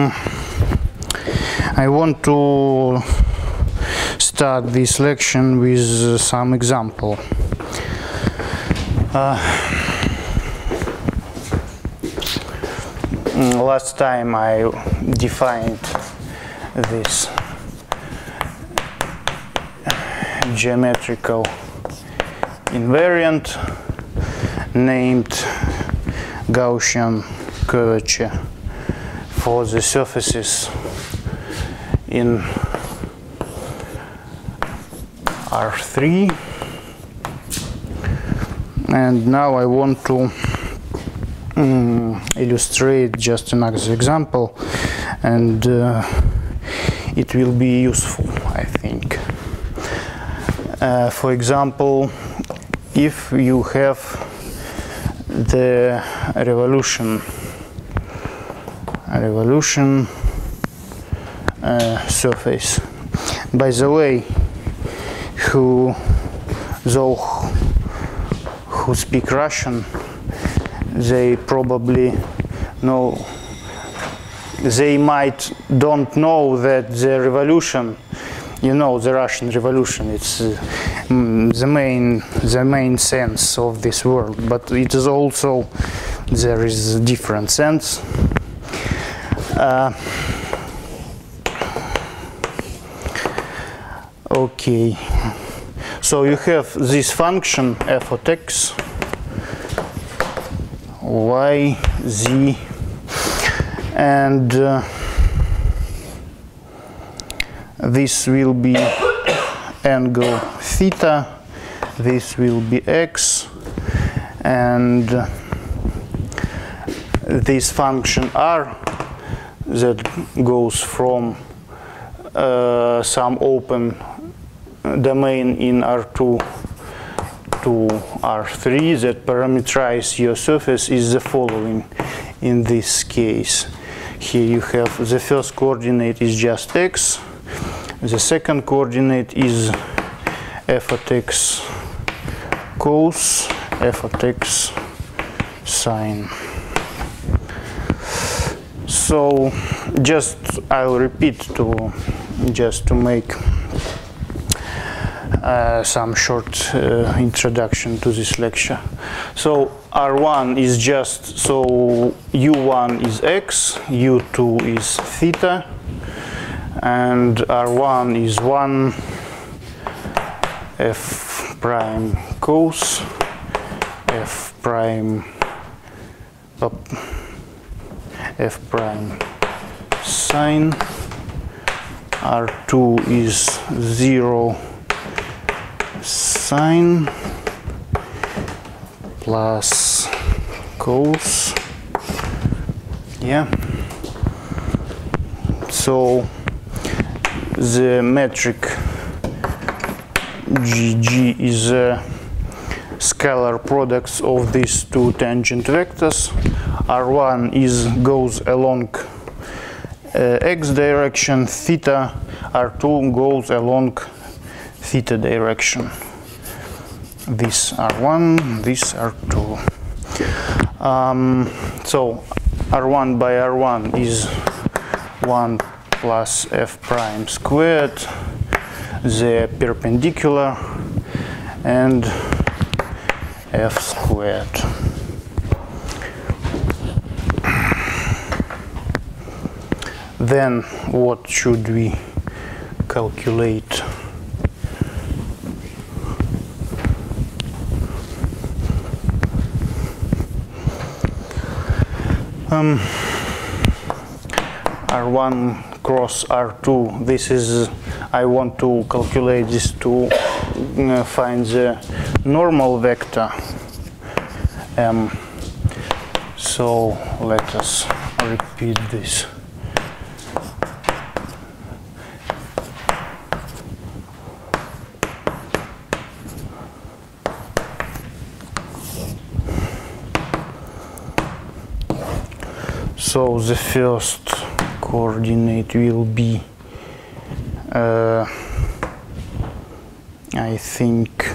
I want to start this lecture with some example. Last time I defined this geometrical invariant named Gaussian curvature for the surfaces in R3, and now I want to illustrate just another example, and it will be useful, I think. For example, if you have the revolution surface. By the way, those who speak Russian, they probably know, they might don't know that the revolution, you know, the Russian Revolution, it's the main sense of this word, but it is also, there is a different sense. Okay, so you have this function f of x, y, z, and this will be angle theta, this will be x, and this function r that goes from some open domain in R2 to R3 that parameterize your surface is the following. In this case, here you have the first coordinate is just x, the second coordinate is f of x cos, f of x sine. So just I'll repeat just to make some short introduction to this lecture. So R1 is just, so U1 is x, U2 is theta, and R1 is 1 f prime cos, f prime sine, R2 is 0 sine plus cos, yeah. So the metric GG is a scalar products of these two tangent vectors. R1 goes along x direction, theta, R2 goes along theta direction. This R1, this R2. So R1 by R1 is 1 plus f prime squared, the perpendicular, and f squared. Then what should we calculate? R1 cross R2, this is, I want to calculate this to find the normal vector M. So let us repeat this. So the first coordinate will be, I think,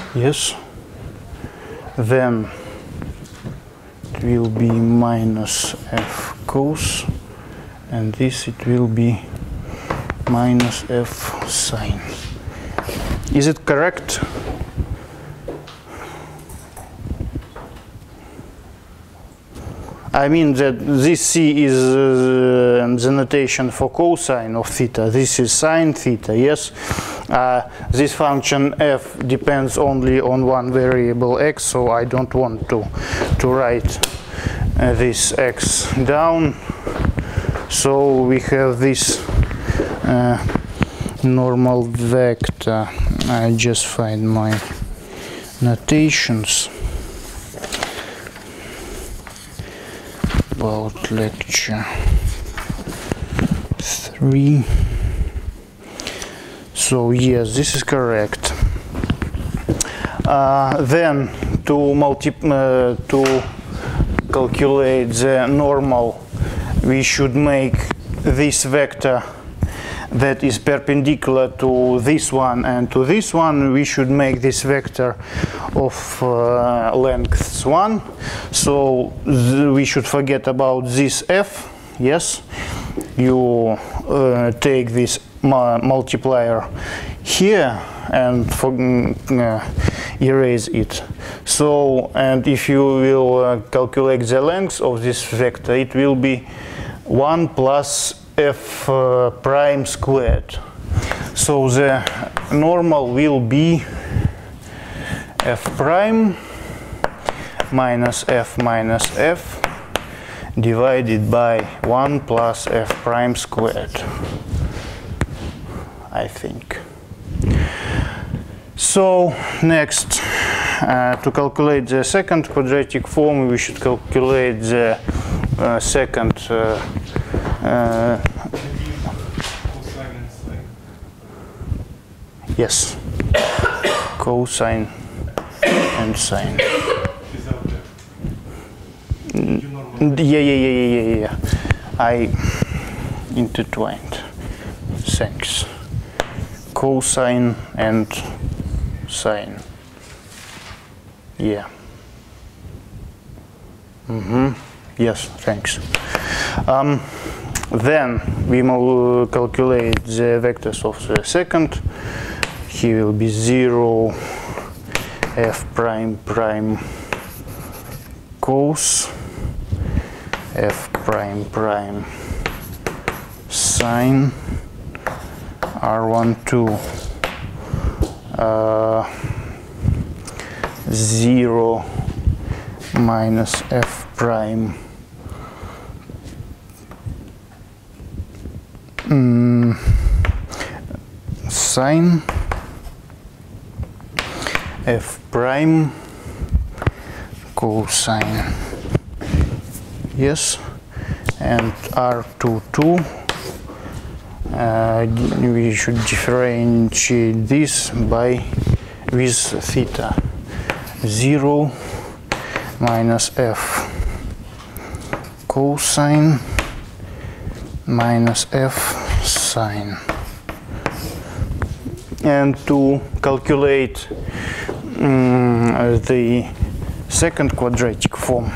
Yes. Then it will be minus f cos, and this it will be minus f sine. Is it correct? I mean that this c is the notation for cosine of theta. This is sine theta, yes? This function f depends only on one variable x, so I don't want to write this x down. So we have this normal vector. I just find my notations about lecture 3. So yes, this is correct. Then to calculate the normal, we should make this vector that is perpendicular to this one and to this one. We should make this vector of length 1. So we should forget about this f. Yes, you take this multiplier here and erase it. So, and if you will calculate the length of this vector, it will be 1 plus f prime squared. So the normal will be f prime minus f divided by 1 plus f prime squared, I think. So next, to calculate the second quadratic form, we should calculate the second yes, cosine and sine. Yeah. I intertwined. Thanks. Cosine and sine. Yeah. Yes, thanks. Then we will calculate the vectors of the second. He will be 0 f prime prime cos f prime prime sine r12 0 minus f prime sine f prime cosine. Yes, and r22 we should differentiate this by with theta 0 minus f cosine minus f sine. And to calculate the second quadratic form,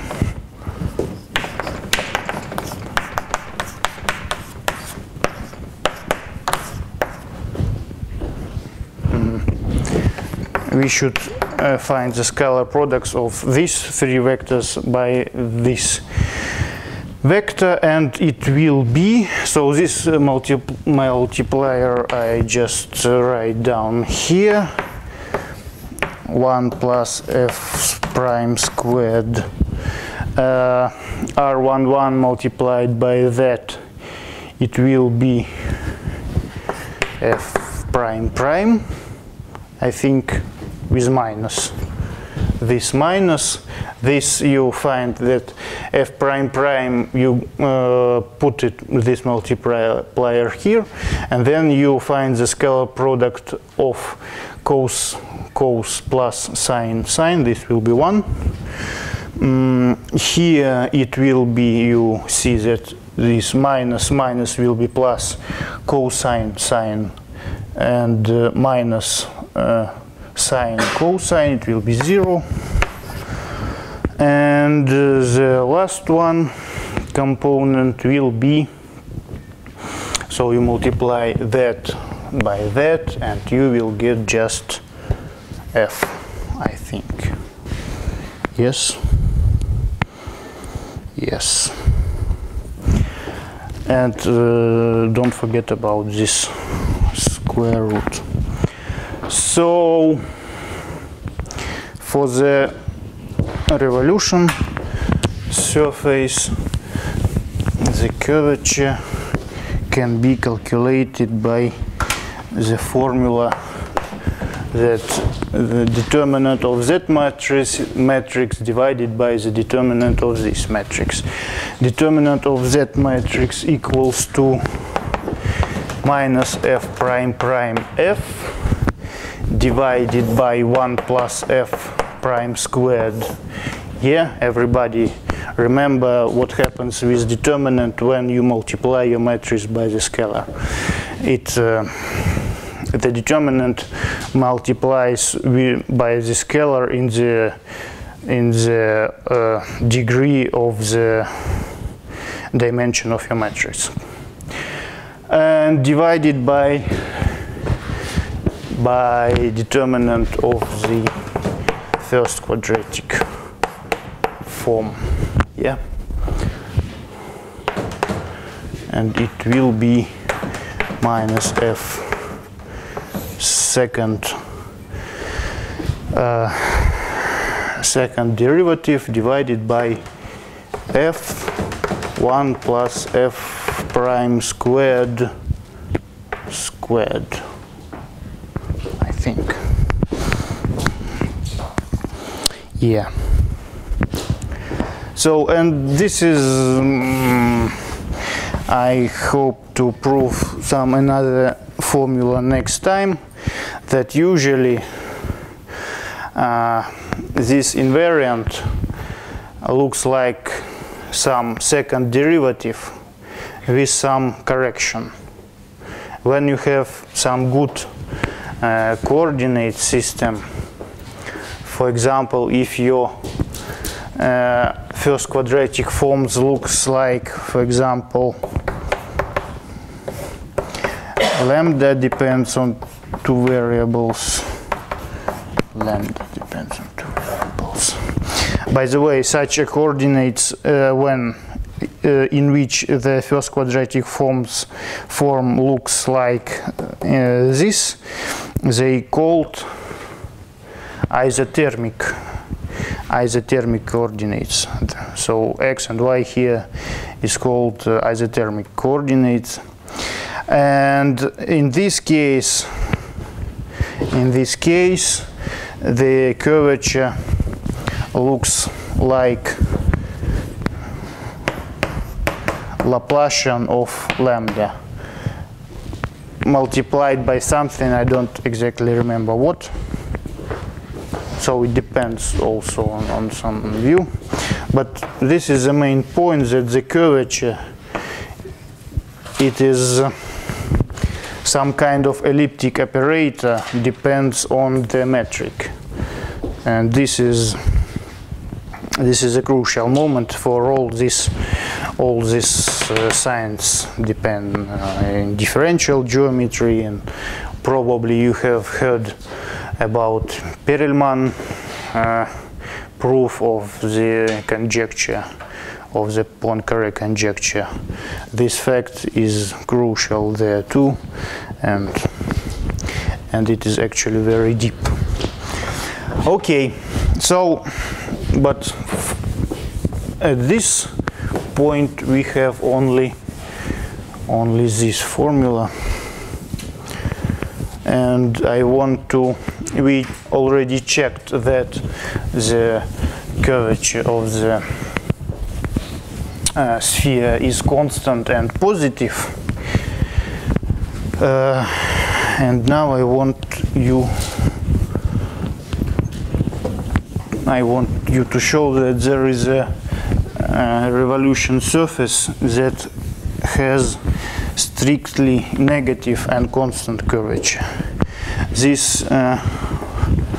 we should find the scalar products of these three vectors by this vector, and it will be, so this multiplier I just write down here, 1 plus f prime squared r11 multiplied by that, it will be f prime prime, I think with minus. This minus, this you find that f prime prime, you put it this multiplier here, and then you find the scalar product of cos plus sine. This will be 1. Here it will be, you see that this minus will be plus cosine sine, and minus sine, cosine, it will be 0. And the last one component will be, so you multiply that by that and you will get just f, I think. Yes? Yes. And don't forget about this square root. So for the revolution surface, the curvature can be calculated by the formula that the determinant of that matrix divided by the determinant of this matrix. Determinant of that matrix equals to minus f prime prime f divided by 1 plus f prime squared. Yeah, everybody remember what happens with determinant when you multiply your matrix by the scalar. The determinant multiplies by the scalar in the degree of the dimension of your matrix, and divided by determinant of the first quadratic form. Yeah, and it will be minus f second derivative divided by f 1 plus f prime squared, I think. Yeah. So, and this is I hope to prove some another formula next time, that usually this invariant looks like some second derivative with some correction. When you have some good coordinate system, for example, if your first quadratic forms looks like, for example, lambda depends on two variables. Lambda depends on two variables. By the way, such a coordinates when in which the first quadratic form looks like this, they called isothermic coordinates. So x and y here is called isothermic coordinates. And in this case, the curvature looks like Laplacian of lambda multiplied by something, I don't exactly remember what. So it depends also on some view. But this is the main point, that the curvature, it is some kind of elliptic operator, depends on the metric. And this is a crucial moment for all this science depend in differential geometry, and probably you have heard about Perelman proof of the conjecture, of the Poincare conjecture. This fact is crucial there too, and it is actually very deep. Okay, so but at this point we have only this formula, and we already checked that the curvature of the sphere is constant and positive, and now I want you to show that there is a revolution surface that has strictly negative and constant curvature. This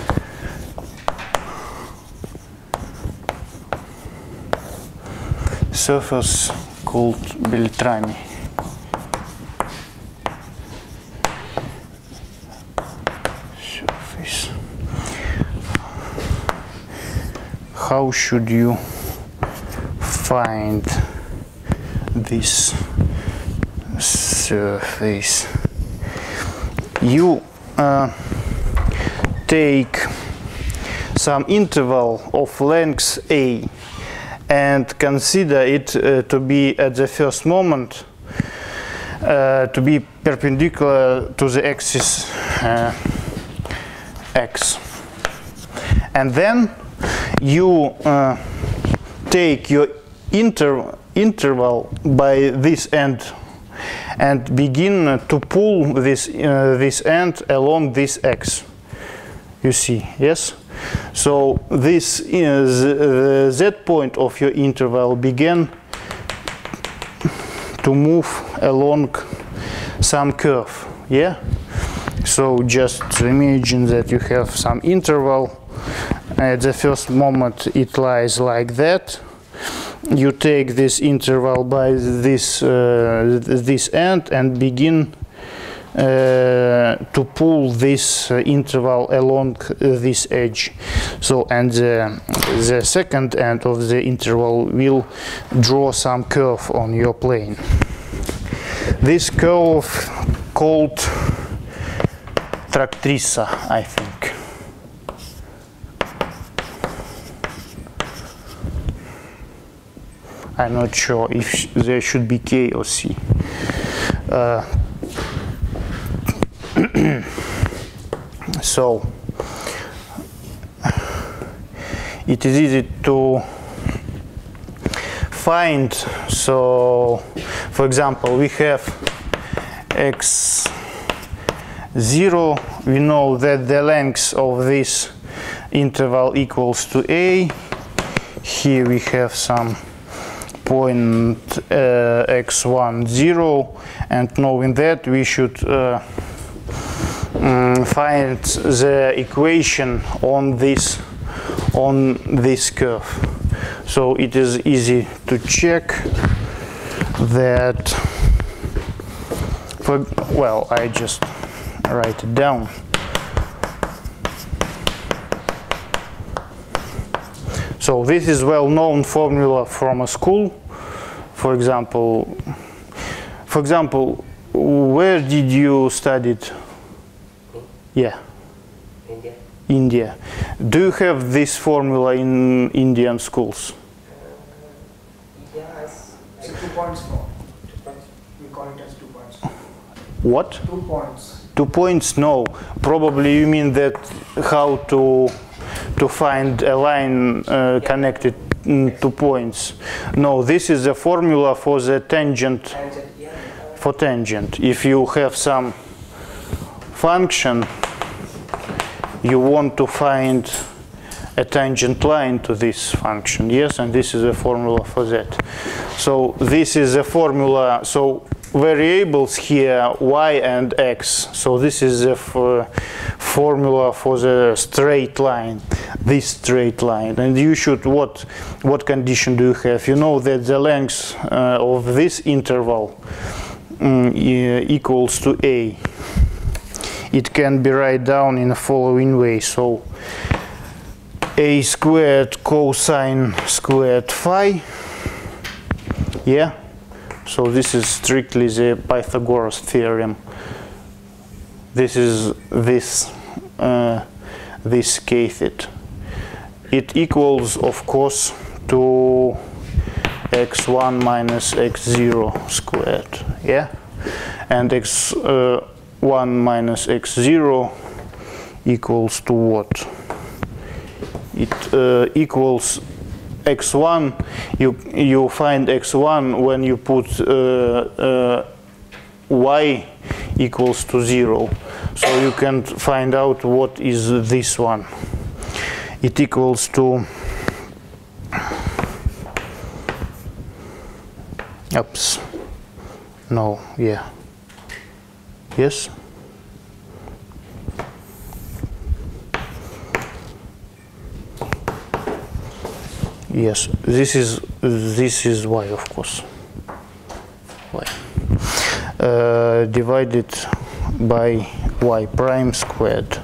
surface called Beltrami. Surface. How should you find this surface? You take some interval of length a and consider it to be at the first moment to be perpendicular to the axis x, and then you take your interval by this end and begin to pull this end along this x. You see, yes? So this is the z point of your interval began to move along some curve, yeah? So just imagine that you have some interval. At the first moment it lies like that. You take this interval by this end and begin to pull this interval along this edge. So, and the second end of the interval will draw some curve on your plane. This curve called tractrice, I think. I'm not sure if there should be K or C. So it is easy to find. So for example, we have x0. We know that the length of this interval equals to a. Here we have some point x1, 0, and knowing that, we should find the equation on this curve. So it is easy to check that. Well, I just write it down. So this is well-known formula from a school. For example, where did you study it? Yeah. India. India. Do you have this formula in Indian schools? Yes. 2 points for. 2 points. We call it as 2 points. What? 2 points. 2 points? No. Probably you mean that how to find a line connected to points. No, this is the formula for the tangent. Tangent, yeah. For tangent. If you have some function, you want to find a tangent line to this function, yes, and this is a formula for that. So this is a formula. So variables here, y and x. So this is a formula for the straight line, this straight line. And you should, what condition do you have? You know that the length of this interval equals to a. It can be written down in the following way. So a squared cosine squared phi. Yeah. So this is strictly the Pythagoras theorem. This is this cathete. It equals, of course, to x1 minus x0 squared. Yeah, and x1 minus x0 equals to what? It equals x1. You find x1 when you put y equals to 0. So you can find out what is this one. It equals to, oops, no, yeah, yes, yes, this is this is y, of course, y, divided by y prime squared.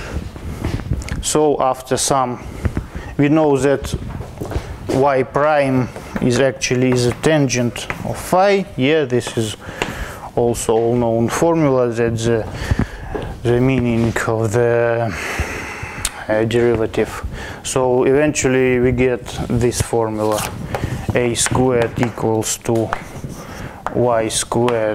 So after sum, we know that y prime is actually the tangent of phi. Yeah, this is also all known formula. That's the meaning of the derivative. So eventually we get this formula: a squared equals to y squared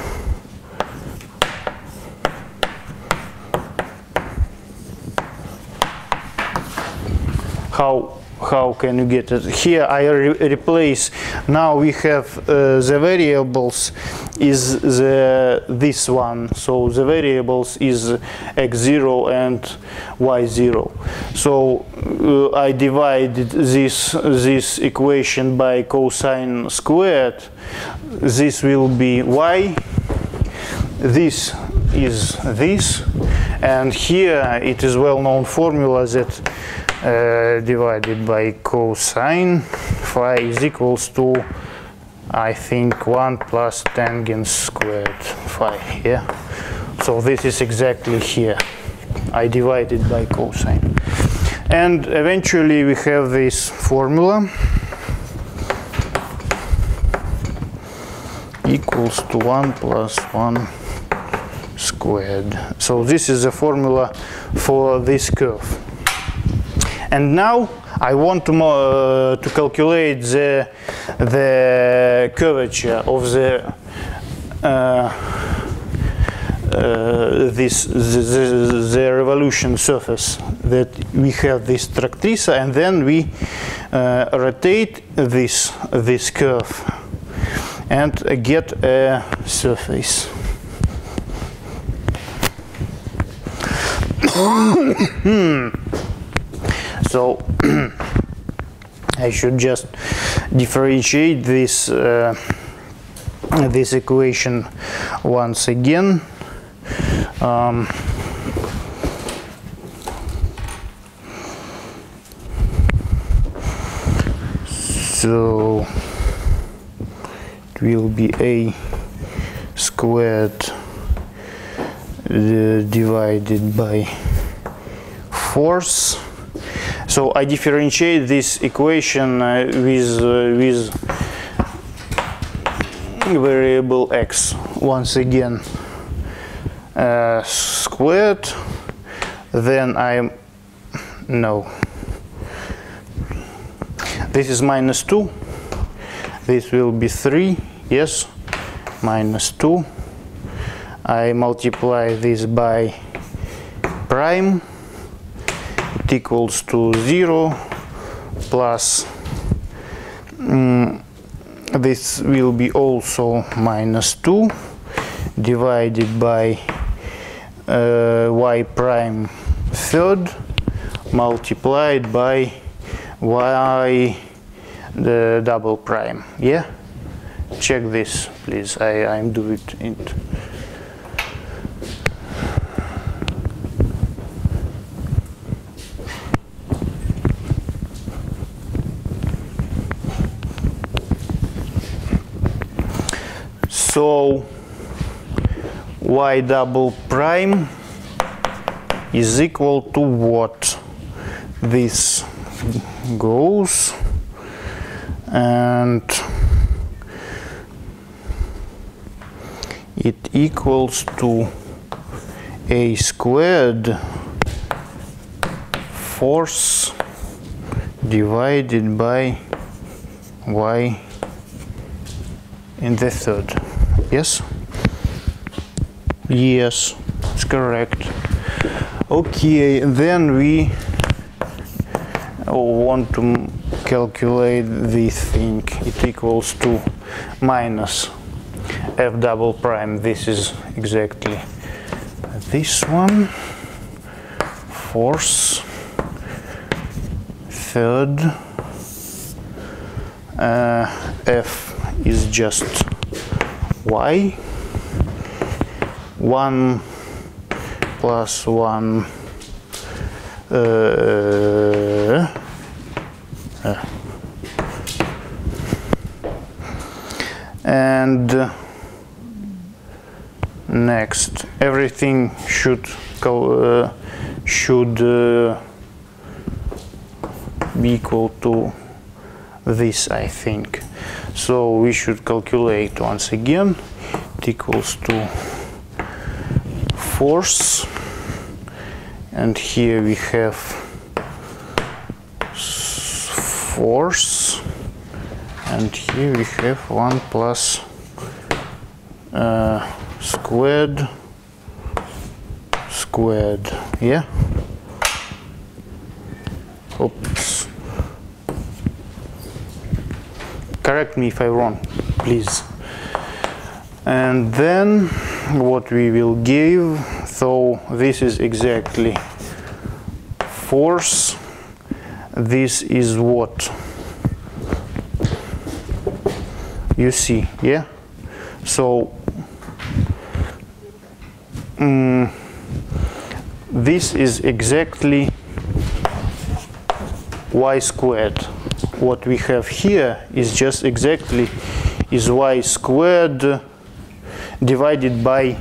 how can you get it? Here I replace, now we have the variables is this one, so the variables is x0 and y0. So I divided this equation by cosine squared. This will be y, this is this, and here it is well-known formula that divided by cosine phi is equals to, I think, 1 plus tangent squared phi. Yeah, so this is exactly here. I divided by cosine, and eventually we have this formula equals to 1 plus 1 squared. So this is the formula for this curve. And now I want to calculate the curvature of the the revolution surface, that we have this tractrice, and then we rotate this curve and get a surface. So I should just differentiate this this equation once again. So it will be a squared divided by force. So I differentiate this equation with variable x. Once again, squared. Then this is minus 2. This will be 3. Yes, minus 2. I multiply this by prime. It equals to 0 plus this will be also minus 2 divided by y prime third multiplied by y the double prime. Yeah, check this please. I'm doing it. So y double prime is equal to what? This goes, and it equals to a squared force divided by y in the third. Yes? Yes, it's correct. Okay, then we want to calculate this thing. It equals to minus f double prime. This is exactly this one. Force third. F is just y. 1 plus 1 1 And next, everything should be equal to this, I think. So we should calculate once again. It equals to force, and here we have force, and here we have 1 plus squared, yeah. Oops. Correct me if I'm wrong, please. And then what we will give, so this is exactly force, this is what? You see, yeah? So this is exactly y squared. What we have here is just exactly is y squared divided by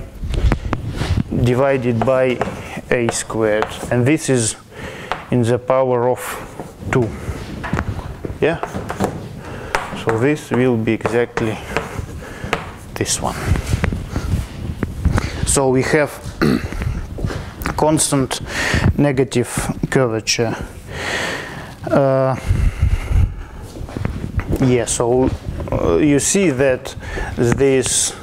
a squared, and this is in the power of 2. Yeah, so this will be exactly this one. So we have constant negative curvature. Yeah, so you see that this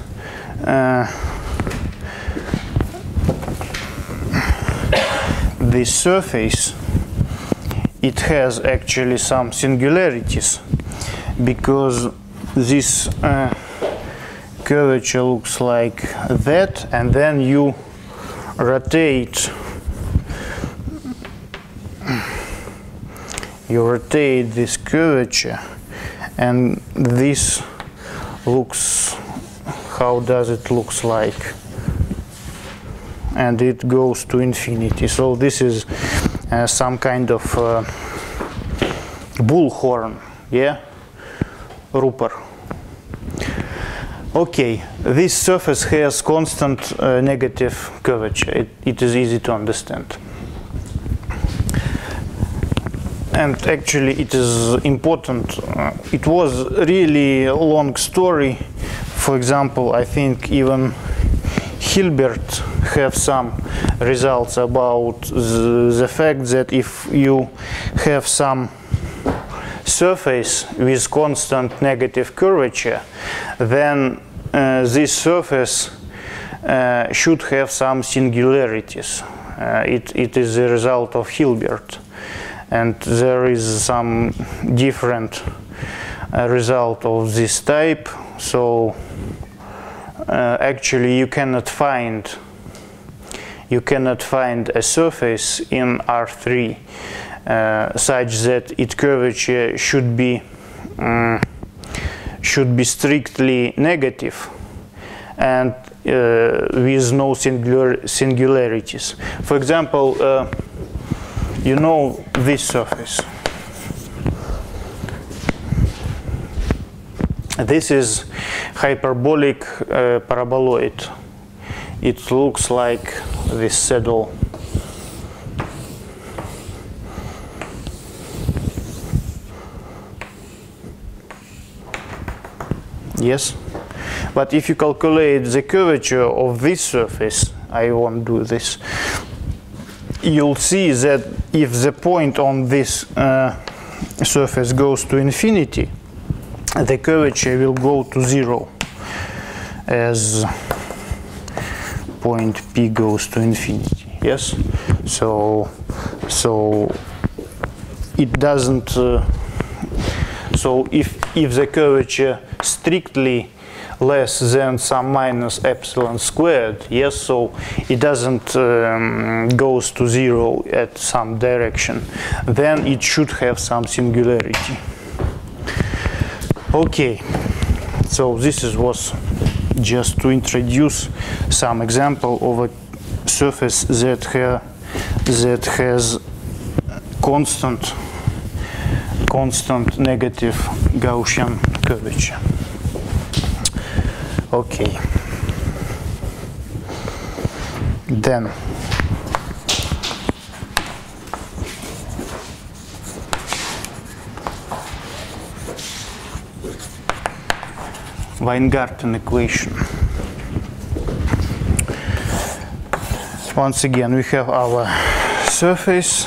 this surface, it has actually some singularities, because this curvature looks like that, and then you rotate this curvature, and this looks, how does it looks like, and it goes to infinity. So this is some kind of bullhorn, yeah, Rupert. Okay, this surface has constant negative curvature. It is easy to understand. And actually it is important. It was really a long story. For example, I think even Hilbert have some results about the fact that if you have some surface with constant negative curvature, then this surface should have some singularities. It is a result of Hilbert, and there is some different result of this type. So actually you cannot find a surface in R3 such that its curvature should be strictly negative and with no singularities. For example, you know this surface. This is hyperbolic paraboloid. It looks like this saddle. Yes, but if you calculate the curvature of this surface, I won't do this, you'll see that if the point on this surface goes to infinity, the curvature will go to 0 as point P goes to infinity. Yes, so it doesn't. So if the curvature strictly less than some minus epsilon squared, yes, so it doesn't goes to 0 at some direction, then it should have some singularity. Okay, so this was just to introduce some example of a surface that has constant negative Gaussian curvature. Okay. Then Weingarten equation. Once again, we have our surface.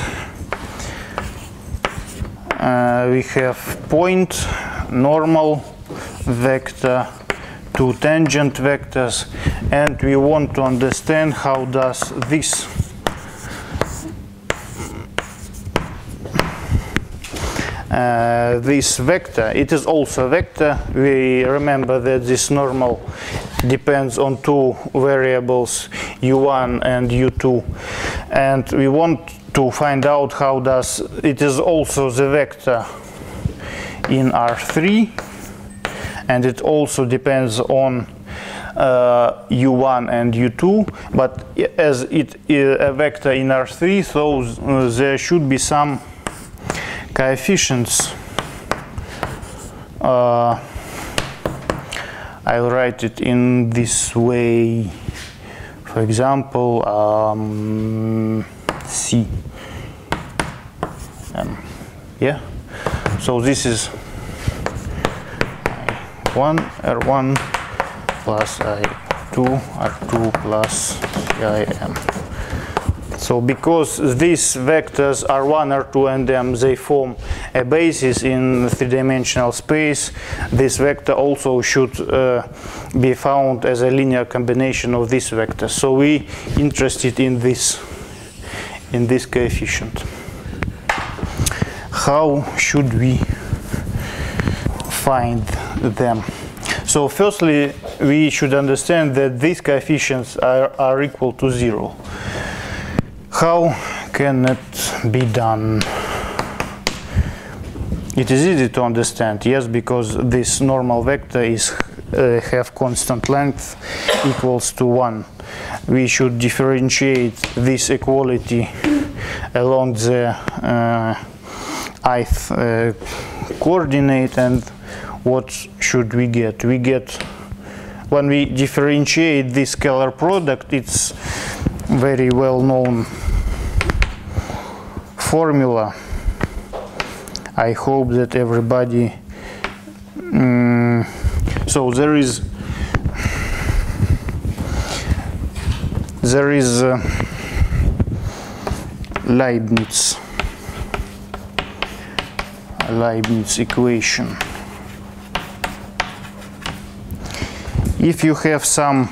We have point, normal vector, two tangent vectors, and we want to understand how does this this vector, it is also a vector. We remember that this normal depends on two variables, u1 and u2, and we want to find out how does it is also the vector in R3, and it also depends on u1 and u2, but as it is a vector in R3, so there should be some coefficients. I'll write it in this way. For example, C. Yeah. So this is I1 R1 plus I2 R2 plus CIM. So because these vectors R1, R2, and M, they form a basis in three-dimensional space, this vector also should be found as a linear combination of this vector. So we interested in this coefficient. How should we find them? So firstly, we should understand that these coefficients are equal to 0. How can it be done? It is easy to understand, yes, because this normal vector is have constant length equals to 1. We should differentiate this equality along the ith coordinate, and what should we get? We get, when we differentiate this scalar product, it's very well known formula. I hope that everybody so there is Leibniz equation. If you have some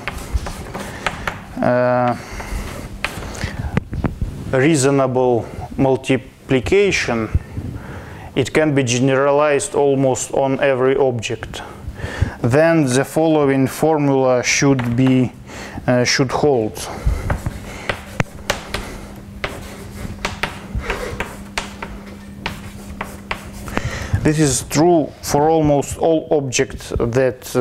reasonable multiplication, it can be generalized almost on every object. Then the following formula should hold. This is true for almost all objects that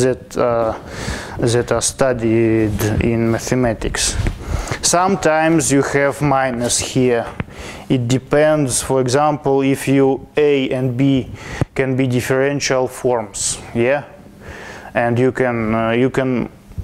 are studied in mathematics. Sometimes you have minus here. It depends, for example, if A and B can be differential forms, yeah, and you can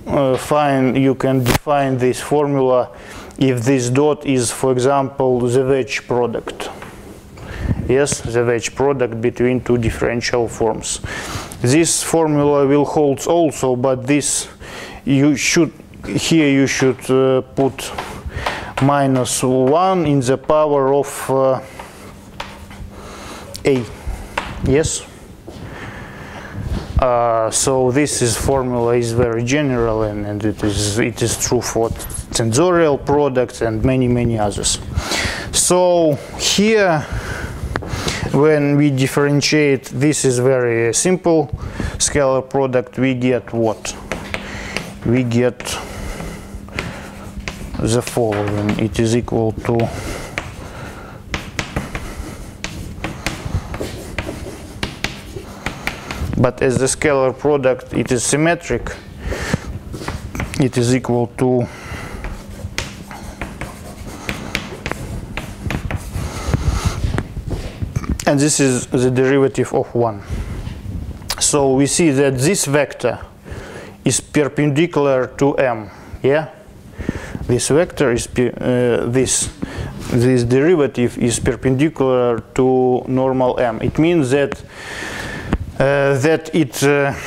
define this formula if this dot is, for example, the wedge product. Yes, the wedge product between two differential forms. This formula will hold also, but this you should put minus 1 in the power of A. Yes. So this formula is very general, and it is true for tensorial products and many others. So here, when we differentiate, this is very simple scalar product. We get what? We get the following. It is equal to but as the scalar product it is symmetric, it is equal to and this is the derivative of 1. So we see that this vector is perpendicular to M. Yeah, this vector is this derivative is perpendicular to normal M. It means that it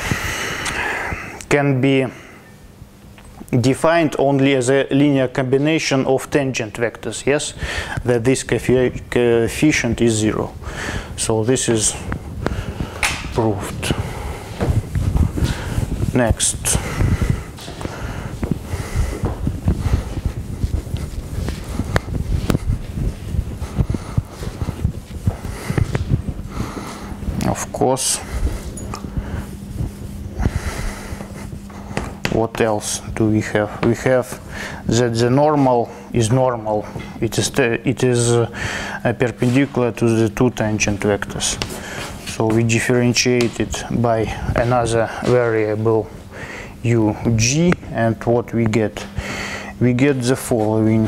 can be defined only as a linear combination of tangent vectors. Yes, that this coefficient is 0. So this is proved. Next. Of course, what else do we have? We have that the normal is normal. It is perpendicular to the two tangent vectors. So we differentiate it by another variable UG, and what we get? We get the following.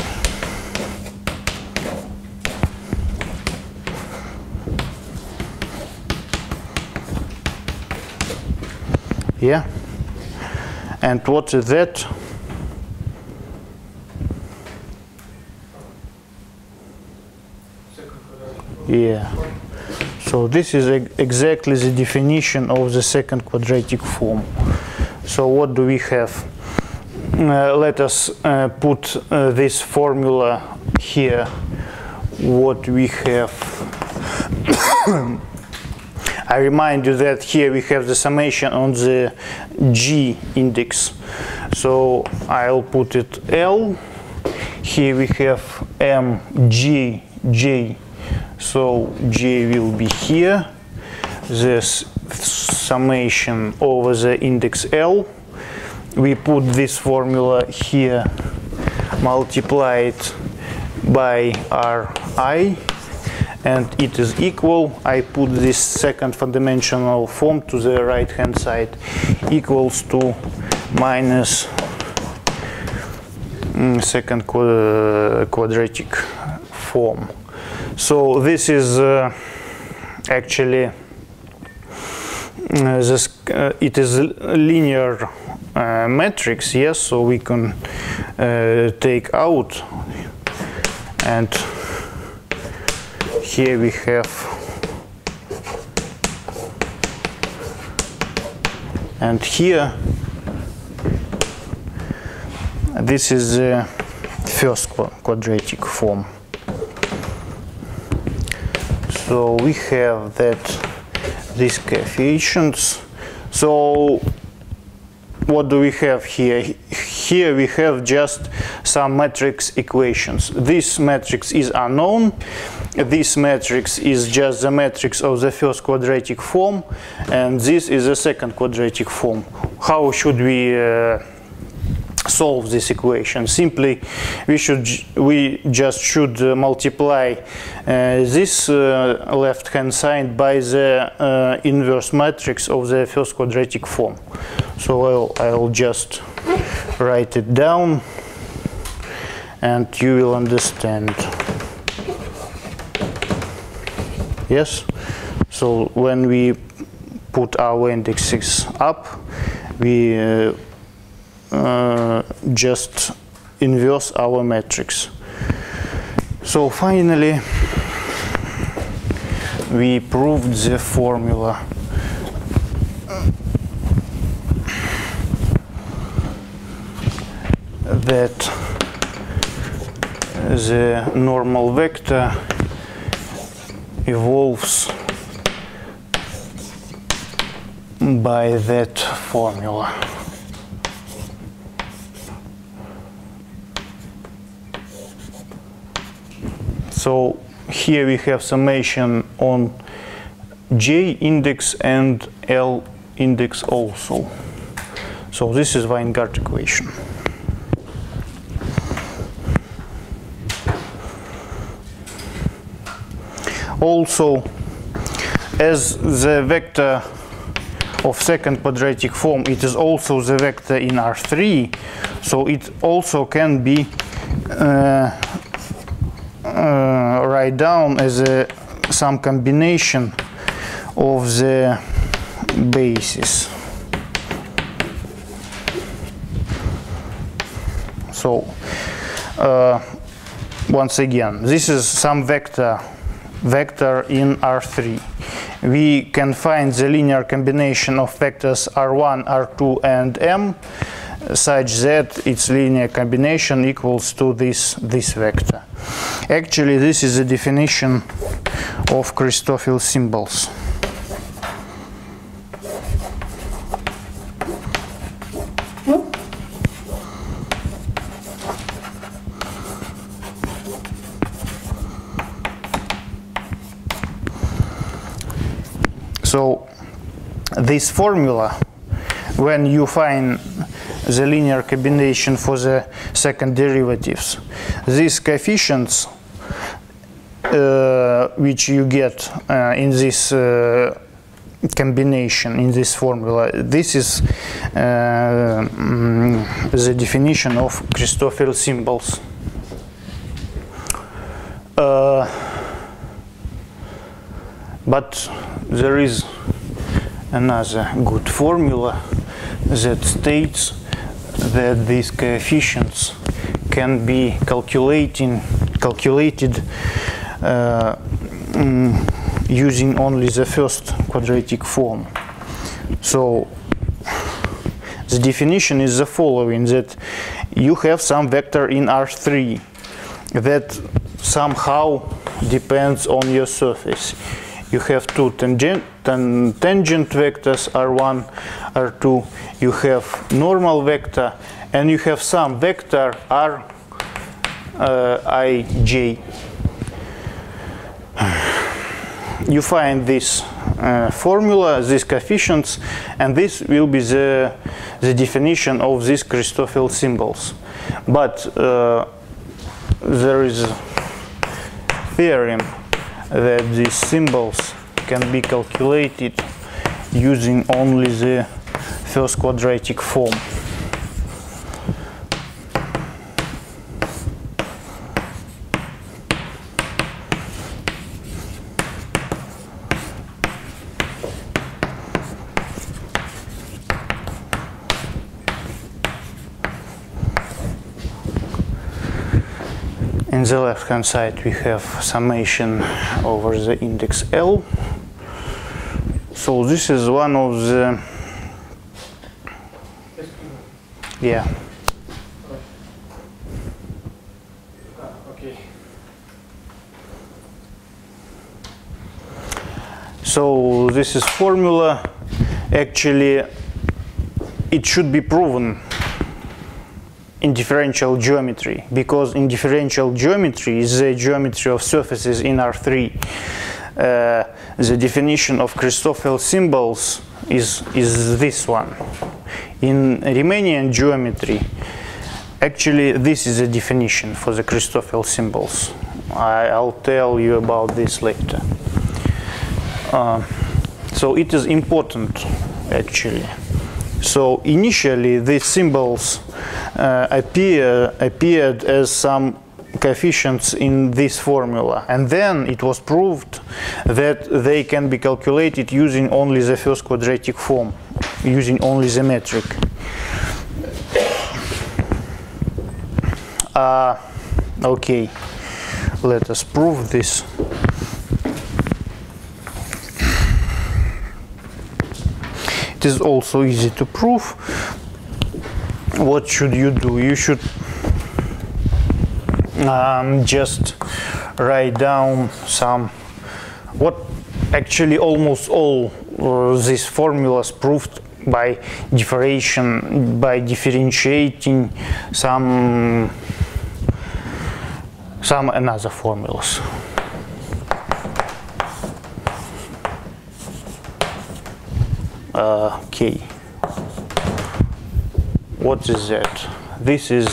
Yeah, and what is that? Yeah, so this is exactly the definition of the second quadratic form. So what do we have? Let us put this formula here. What we have. I remind you that here we have the summation on the G index. So I'll put it L. Here we have M, G, J. So J will be here. This summation over the index L. We put this formula here, multiply it by Ri, and it is equal. I put this second four-dimensional form to the right hand side, equals to minus second quadratic form. So this is actually it is a linear matrix. Yes, so we can take out, and here we have, and here this is the first quadratic form. So we have that these coefficients. So what do we have here? Here we have just some matrix equations. This matrix is unknown. This matrix is just the matrix of the first quadratic form, and this is the second quadratic form. How should we solve this equation? Simply, we just should multiply this left hand side by the inverse matrix of the first quadratic form. So I'll just write it down, and you will understand. Yes, so when we put our indexes up, we just inverse our matrix. So finally, we proved the formula. That the normal vector evolves by that formula. So here we have summation on J index and L index also. So this is Weingarten equation. Also, as the vector of second quadratic form, it is also the vector in R3, so it also can be write down as some combination of the bases. So once again, this is some vector in R3. We can find the linear combination of vectors R1, R2, and M such that its linear combination equals to this vector. Actually, this is the definition of Christoffel symbols. So this formula, when you find the linear combination for the second derivatives, these coefficients which you get in this combination, in this formula, this is the definition of Christoffel symbols. But there is another good formula that states that these coefficients can be calculated using only the first quadratic form. So the definition is the following, that you have some vector in R3 that somehow depends on your surface. You have two tangent vectors, R1, R2, you have normal vector, and you have some vector Rij. You find this formula, these coefficients, and this will be the definition of these Christoffel symbols. But there is a theorem that these symbols can be calculated using only the first quadratic form. In the left hand side we have summation over the index L. So this is one of the, yeah. Okay. So this is formula. Actually it should be proven in differential geometry, because in differential geometry, the geometry of surfaces in R3, the definition of Christoffel symbols is this one. In Riemannian geometry, actually this is the definition for the Christoffel symbols. I'll tell you about this later. So it is important actually. So initially these symbols appeared as some coefficients in this formula, and then it was proved that they can be calculated using only the first quadratic form, using only the metric. Okay, let us prove this. It is also easy to prove. What should you do? You should just write down some, what actually almost all these formulas proved by differentiating some another formulas. Okay, what is that? This is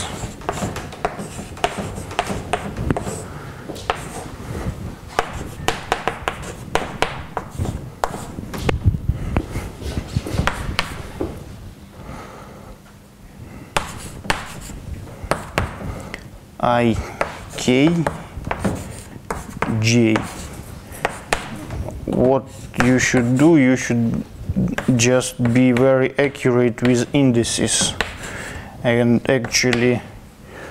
IKJ. What you should do, you should just be very accurate with indices and actually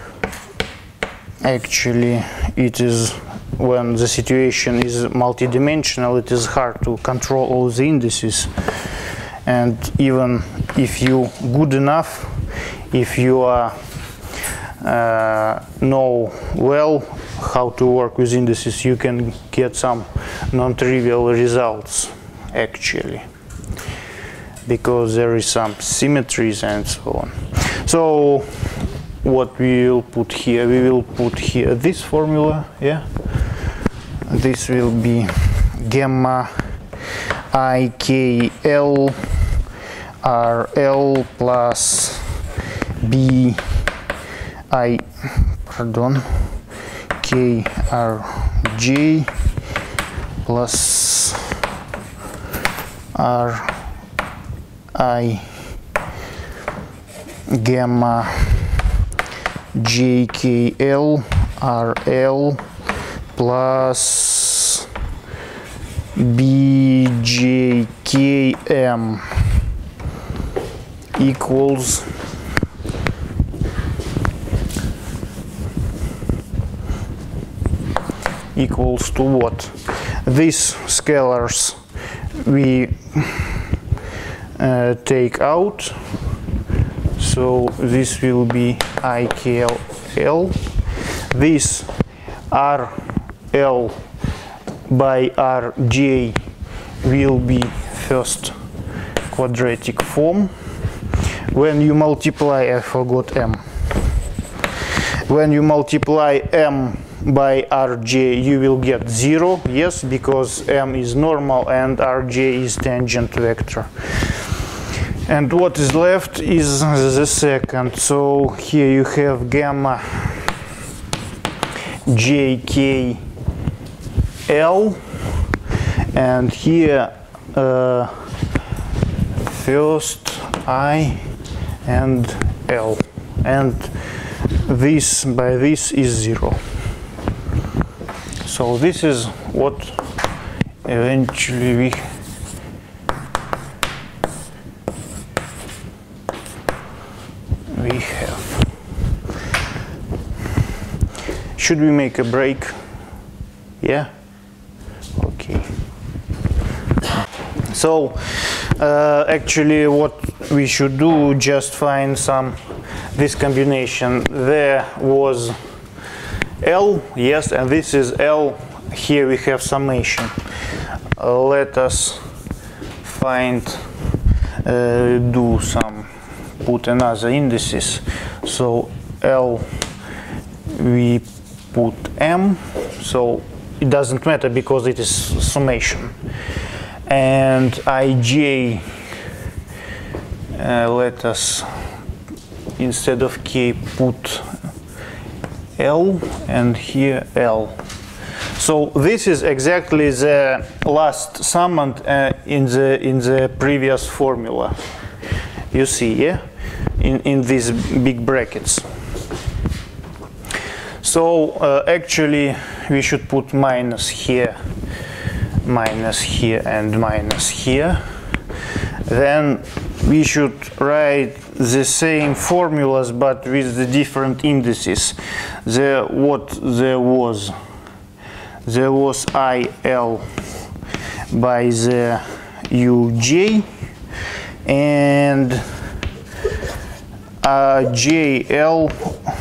actually it is when the situation is multidimensional, it is hard to control all the indices. And even if you good enough, if you are know well how to work with indices, you can get some non-trivial results actually, because there is some symmetries and so on. So what we will put here? We will put here this formula, yeah? This will be gamma IKL RL plus KRJ plus RI gamma JKL RL plus BJKM equals to what? These scalars we take out, so this will be IKL. This RL by RJ will be first quadratic form. When you multiply, I forgot M. When you multiply M by RJ, you will get 0, yes, because M is normal and RJ is tangent vector. And what is left is the second. So here you have gamma JKL, and here first I and L, and this by this is 0. So this is what eventually we have. Should we make a break? Yeah? Okay. So actually what we should do, just find this combination. There was L, yes, and this is L. Here we have summation. Let us find, put another indices. So L we put M, so it doesn't matter because it is summation. And IJ, let us instead of K put L, and here L. So this is exactly the last summed in the previous formula. You see, yeah, in these big brackets. So actually we should put minus here, and minus here. Then we should write the same formulas but with the different indices. There was IL by the UJ, and JL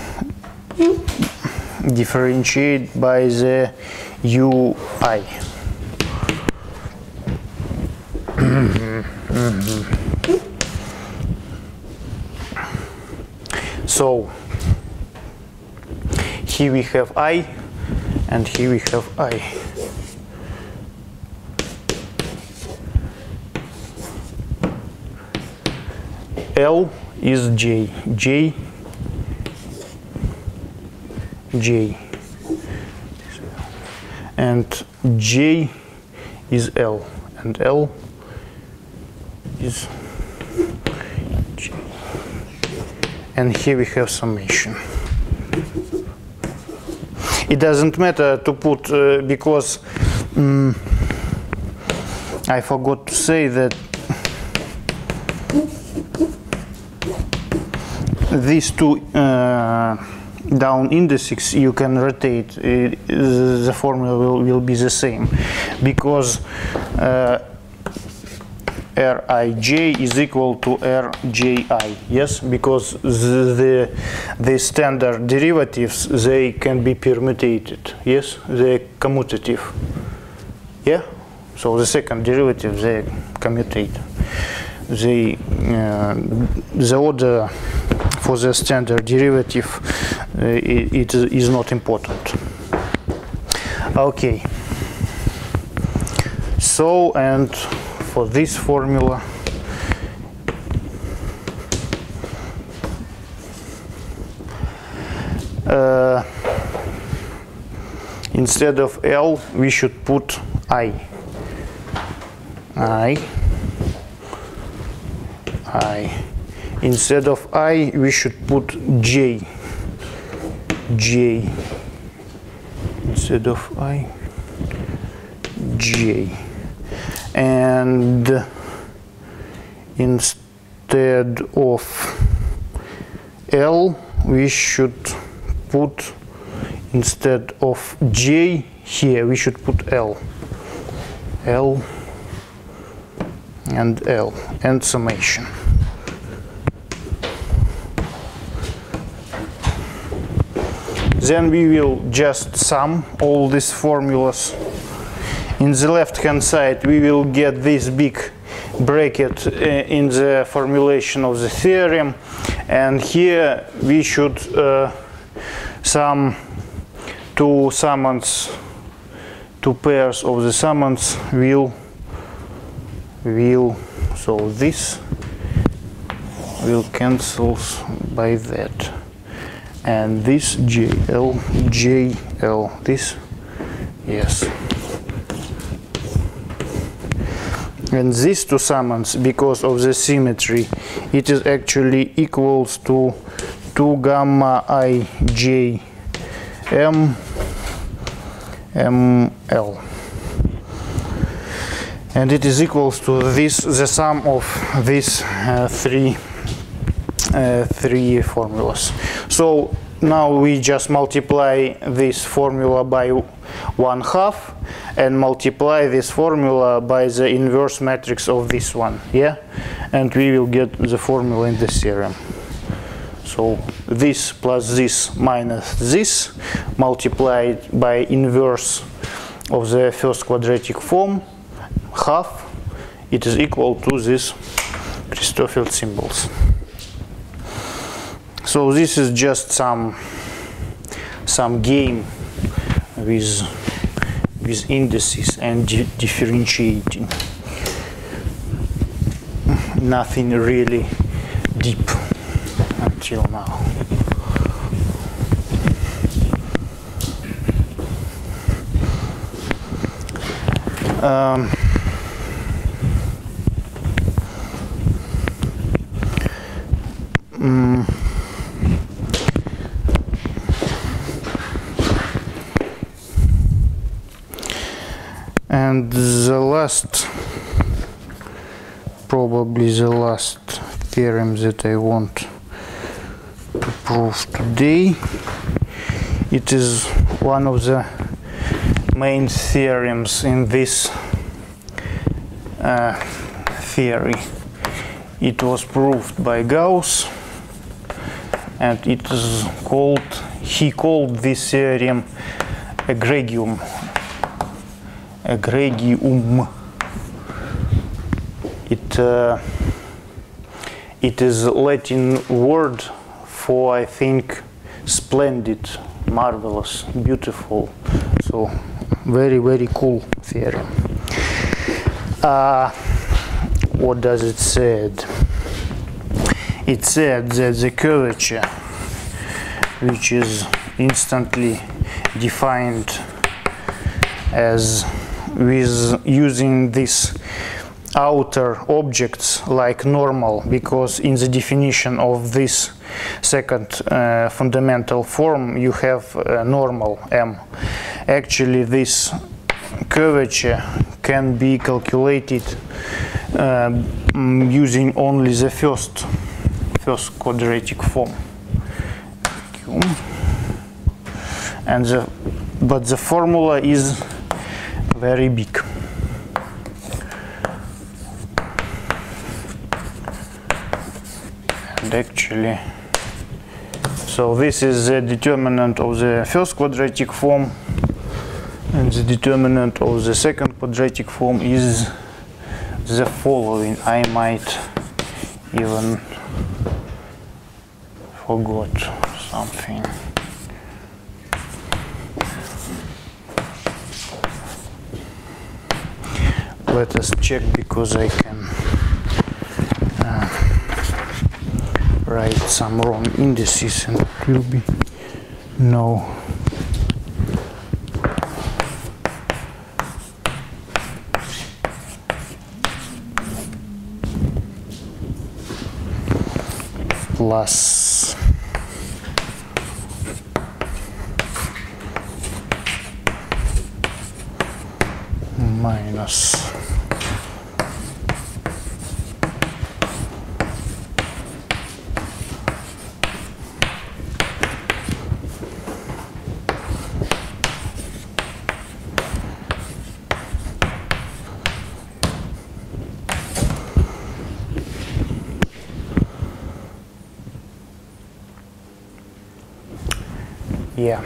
differentiate by the UI. So here we have I, and here we have I. L is J, J, and J is L, and L is J. And here we have summation. It doesn't matter to put, because I forgot to say that these two down indices, you can rotate. The formula will be the same, because Rij is equal to Rji. Yes, because the standard derivatives, they can be permutated. Yes, they're commutative. Yeah, so the second derivative, they commutate. The order for the standard derivative it is not important. Okay. So, and for this formula, instead of L, we should put I. Instead of I, we should put J. Instead of I, J. And instead of L, we should put, instead of J here, we should put L. L and L, and summation. Then we will just sum all these formulas. In the left-hand side, we will get this big bracket in the formulation of the theorem, and here we should sum two summands, two pairs of the summands will so this will cancel by that, and this JL, this, yes. And these two summands, because of the symmetry, it is actually equals to 2 gamma ij m ml, and it is equals to this, the sum of these three formulas. So now we just multiply this formula by 1/2 and multiply this formula by the inverse matrix of this one, yeah, and we will get the formula in the theorem. So this plus this minus this multiplied by inverse of the first quadratic form, 1/2, it is equal to this Christoffel symbols. So this is just some game with indices and differentiating. Nothing really deep until now. And the last, probably the last theorem that I want to prove today, it is one of the main theorems in this theory. It was proved by Gauss, and it is called, he called this theorem Egregium. Egregium. It is a Latin word for, I think, splendid, marvelous, beautiful. So very, very cool theorem. What does it say? It said that the curvature, which is instantly defined as with using these outer objects like normal, because in the definition of this second fundamental form you have normal M. Actually, this curvature can be calculated using only the first quadratic form. but the formula is very big. And actually, so this is the determinant of the first quadratic form, and the determinant of the second quadratic form is the following. I might even forgot something. Let us check, because I can write some wrong indices and it will be no. Plus minus yeah.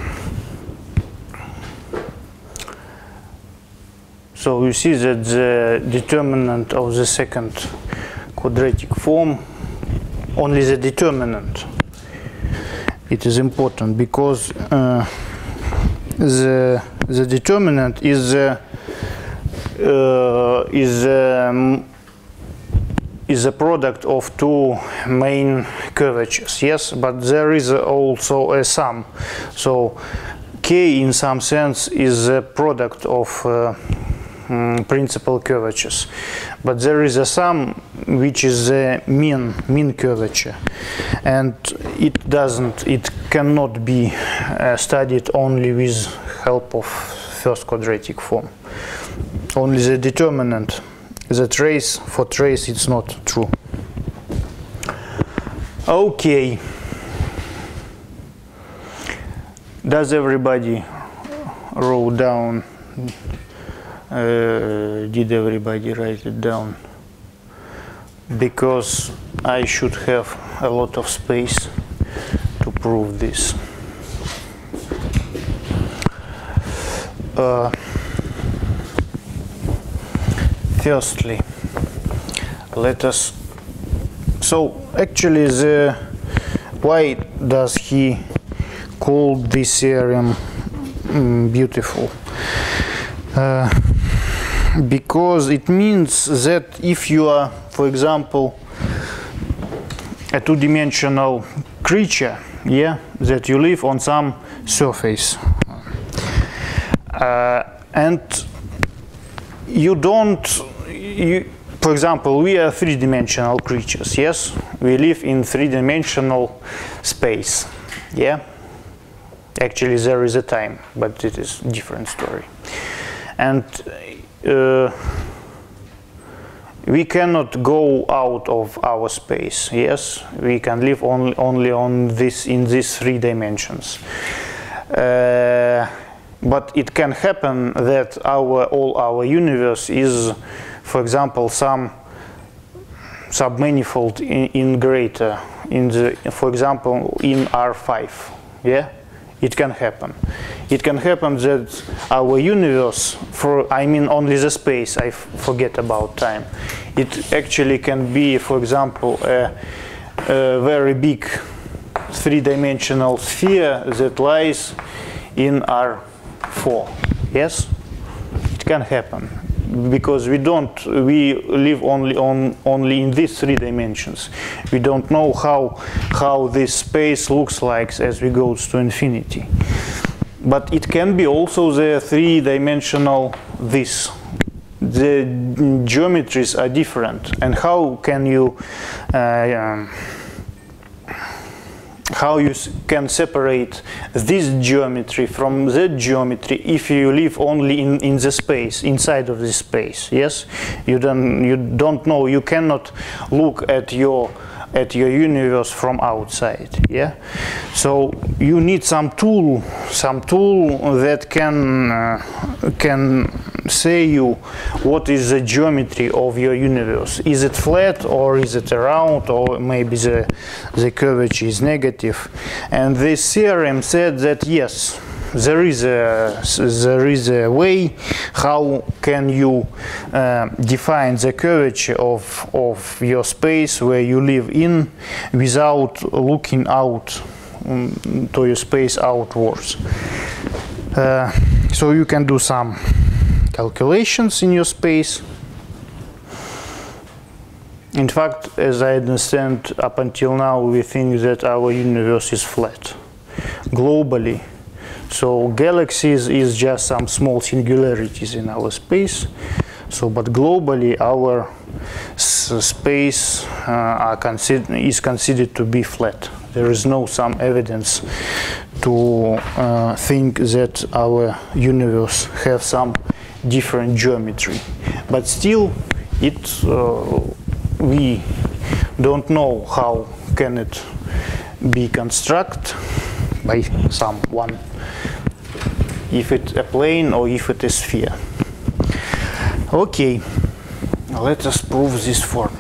So you see that the determinant of the second quadratic form, only the determinant, it is important, because the determinant is a product of two main curvatures, yes, but there is also a sum. So K in some sense is a product of principal curvatures, but there is a sum which is a mean curvature, and it cannot be studied only with help of first quadratic form. Only the determinant, the trace, for trace it's not true. Okay. Does everybody wrote down? Did everybody write it down? Because I should have a lot of space to prove this. Firstly, let us. So actually, why does he call this theorem beautiful? Because it means that if you are, for example, a two-dimensional creature, yeah, that you live on some surface, and you don't, for example, we are three-dimensional creatures, yes, we live in three-dimensional space, yeah. Actually, there is a time, but it is a different story. And we cannot go out of our space, yes? We can live only on this, in these three dimensions. But it can happen that all our universe is, for example, some submanifold in greater, for example, in R5, yeah? It can happen. It can happen that our universe, I mean only the space, I forget about time. It actually can be, for example, a very big three-dimensional sphere that lies in R4. Yes? It can happen. Because we live only in these three dimensions. We don't know how this space looks like as we go to infinity. But it can be also the three-dimensional this. The geometries are different, and how can you can separate this geometry from that geometry if you live only in the space, inside of the space, yes? You don't know, you cannot look at your at your universe from outside. Yeah, so you need some tool that can say you what is the geometry of your universe. Is it flat, or is it round, or maybe the curvature is negative? And this theorem said that yes, there is a way how can you define the curvature of your space where you live in without looking out to your space outwards. So you can do some calculations in your space. In fact, as I understand, up until now we think that our universe is flat globally. So galaxies is just some small singularities in our space. So, but globally our space is considered to be flat. There is no some evidence to think that our universe have some different geometry. But still, we don't know how can it be constructed by someone, if it's a plane or if it is sphere. Okay, let us prove this form.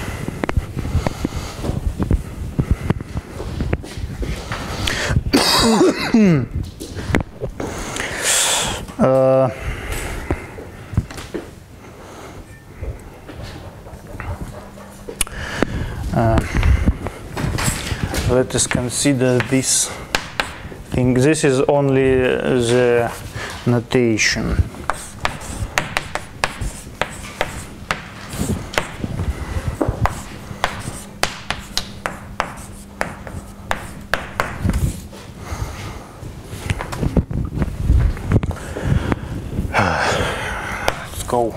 Let us consider this thing. This is only the notation. Let's go.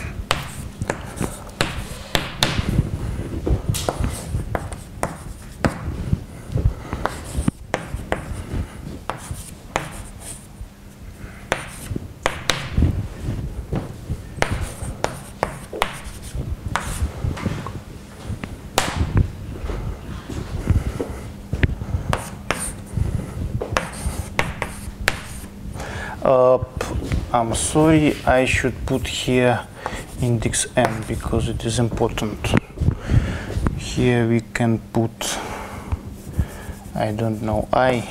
I'm sorry, I should put here index n because it is important. Here we can put, I don't know, I.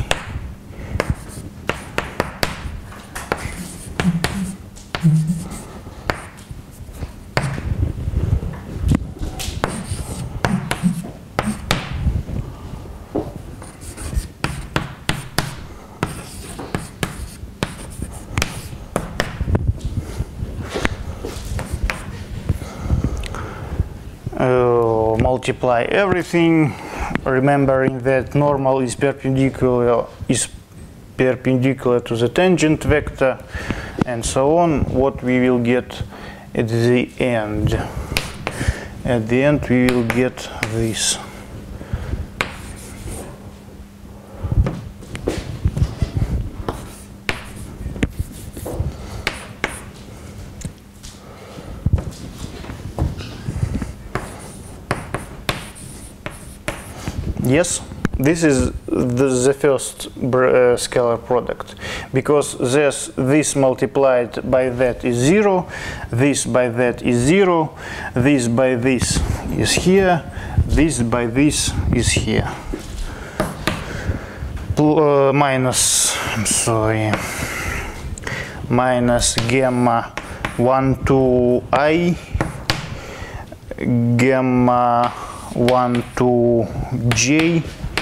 Multiply everything, remembering that normal is perpendicular to the tangent vector, and so on. What we will get at the end? At the end we will get this. Yes, this is the first scalar product, because this multiplied by that is 0, this by that is 0, this by this is here, this by this is here. Minus gamma 1 to I, gamma 1 to j,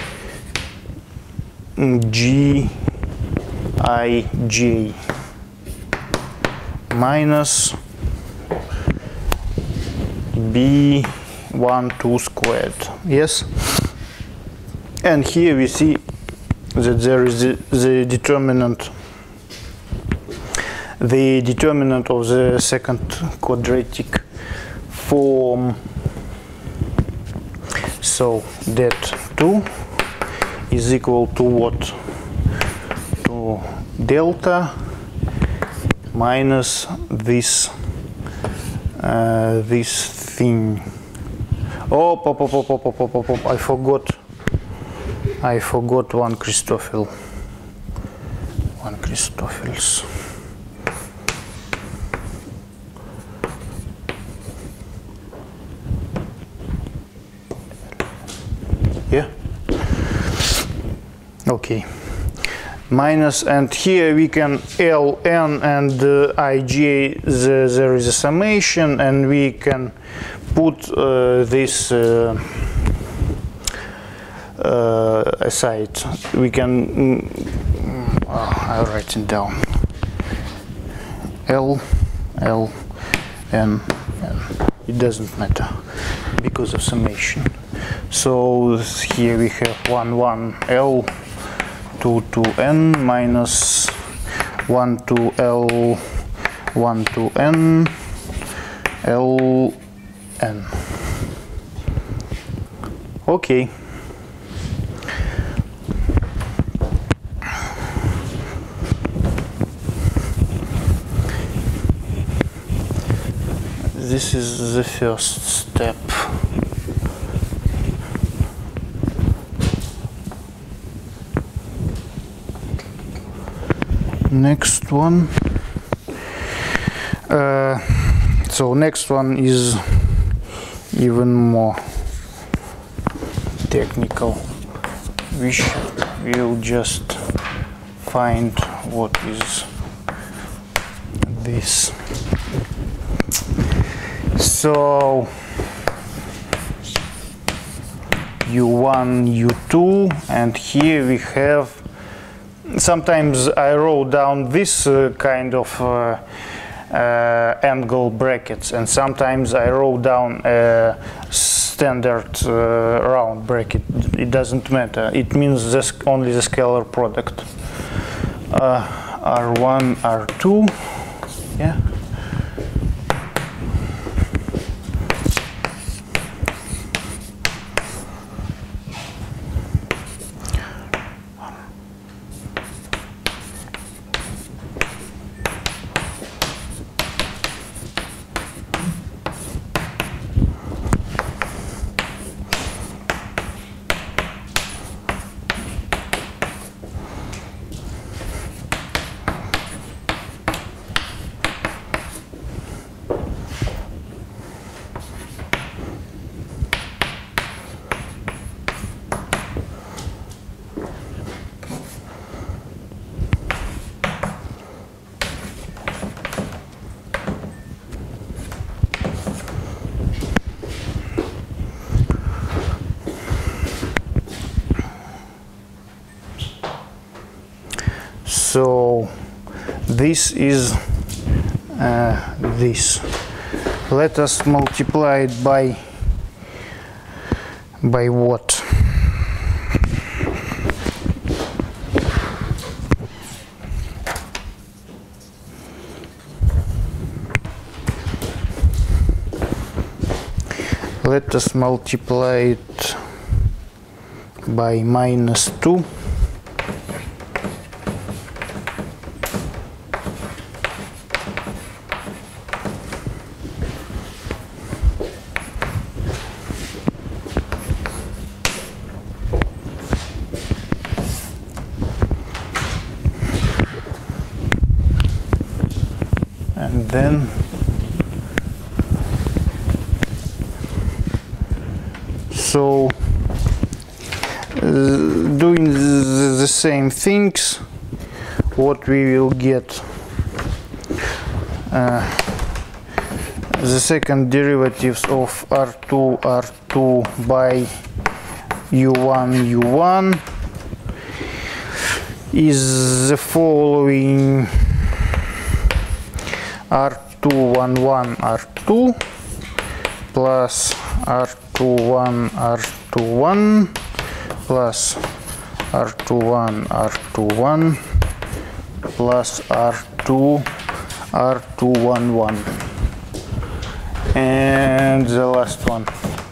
g I j, minus b 1 2 squared. Yes, and here we see that there is the determinant of the second quadratic form. So that 2 is equal to what? To delta minus this thing. I forgot one Christoffel. One Christoffels. Yeah. Okay. Minus, and here we can Ln and Ij, there is a summation, and we can put this aside. We can, I'll write it down. L, N. It doesn't matter because of summation. So here we have 1 L 2 N minus 1 L 1 N L N. Okay. This is the first step. Next one. So next one is even more technical. We'll just find what is this. So U1, U2, and here we have, sometimes I wrote down this kind of angle brackets, and sometimes I wrote down a standard round bracket. It doesn't matter. It means this only the scalar product. R1, R2, yeah. So this is this. Let us multiply it by what? Let us multiply it by -2. And then so doing the same things, what we will get, the second derivatives of R2 by U1 is the following: R2 plus R2 plus R2 plus R2 and the last one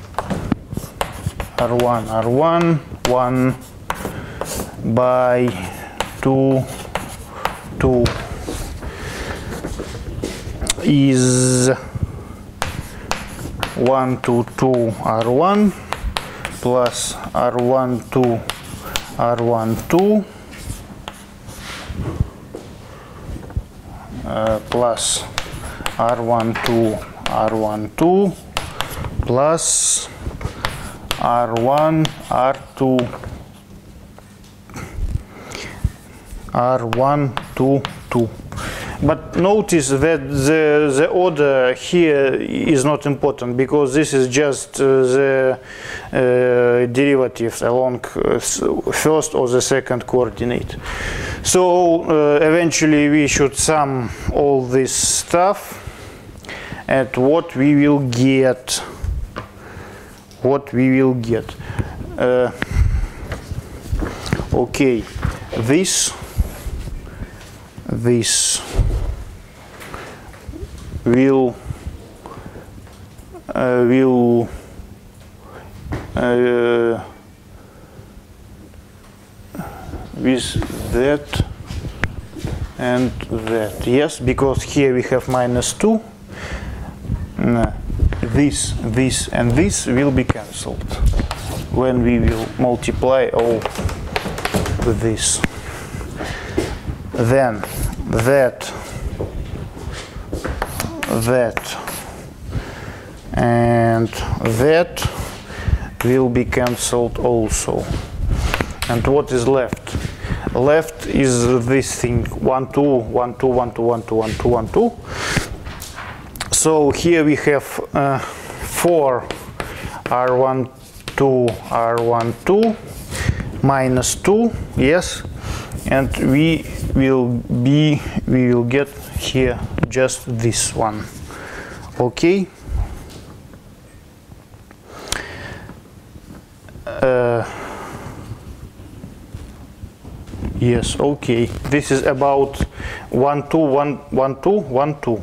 R1 1 by 2 is 1 to 2 R1 plus R1 to R1 2 plus R1 to R1 2 plus R1 R2 R1 2 2. But notice that the order here is not important, because this is just the derivatives along first or the second coordinate. So eventually we should sum all this stuff, and what we will get. Okay, this will with that and that. Yes, because here we have -2. This and this will be cancelled when we will multiply all with this. Then that and that will be cancelled also. And what is left? Left is this thing 1 2 1 2 1 2 1 2 1 2 1 2. So here we have 4 R1 2 R1 2 minus 2, yes, and we will get here just this one. Okay. Yes, okay. This is about 1 2 1 1 2 1 2.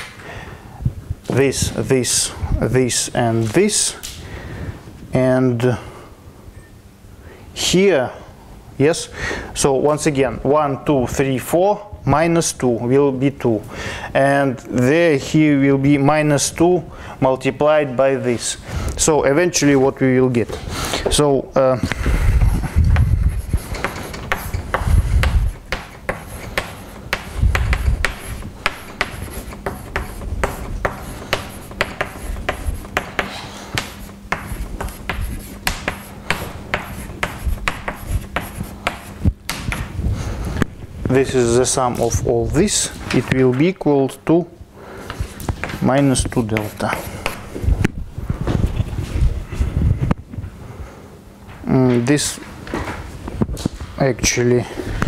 This and this, and here, yes. So once again, 1 2 3 4 minus 2 will be 2, and there here will be -2 multiplied by this. So eventually what we will get. So this is the sum of all this. It will be equal to -2 delta. This actually,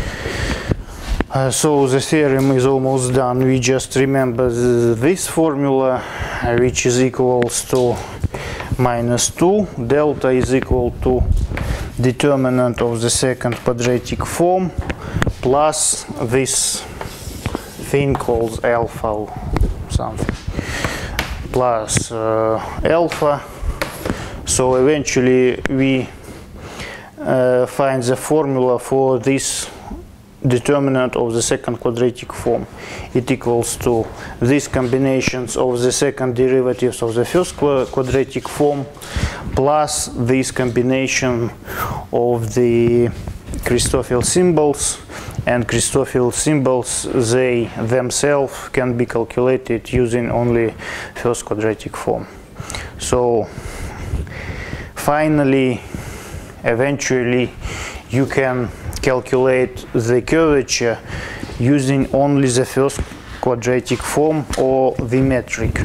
so the theorem is almost done. We just remember this formula, which is equals to -2. Delta is equal to determinant of the second quadratic form plus this thing called alpha or something, plus alpha. So eventually we find the formula for this determinant of the second quadratic form. It equals to these combinations of the second derivatives of the first quadratic form plus this combination of the Christoffel symbols, and Christoffel symbols, they themselves can be calculated using only first quadratic form. So finally, eventually, you can calculate the curvature using only the first quadratic form or the metric.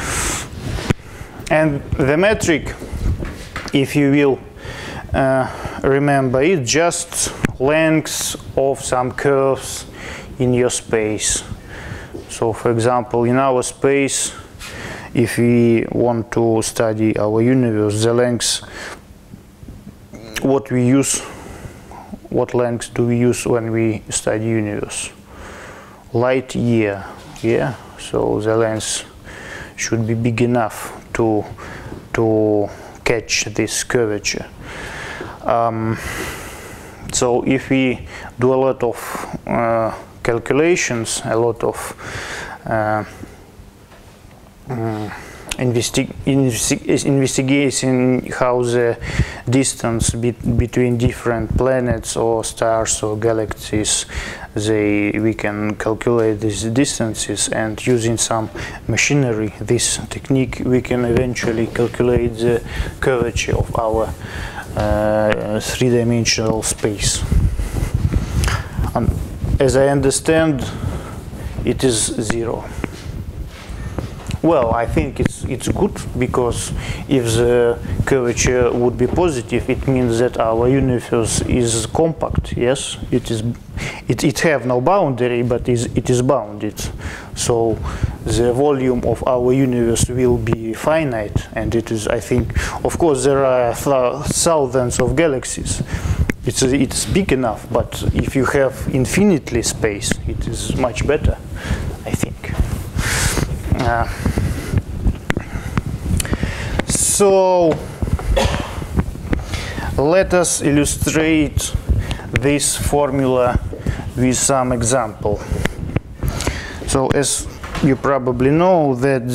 And the metric, if you will remember, it's just lengths of some curves in your space. So for example, in our space, if we want to study our universe, the lengths, what lengths do we use when we study universe? Light year, yeah. So the length should be big enough to catch this curvature. So if we do a lot of calculations, a lot of investigating how the distance between different planets or stars or galaxies, we can calculate these distances, and using some machinery, this technique, we can eventually calculate the curvature of our three-dimensional space. And as I understand, it is 0. Well, I think it's good, because if the curvature would be positive, it means that our universe is compact. Yes, it have no boundary, but it is bounded. So the volume of our universe will be finite, and it is, I think, of course, there are thousands of galaxies. It's big enough, but if you have infinitely space, it is much better, I think. So let us illustrate this formula with some example. So as you probably know, that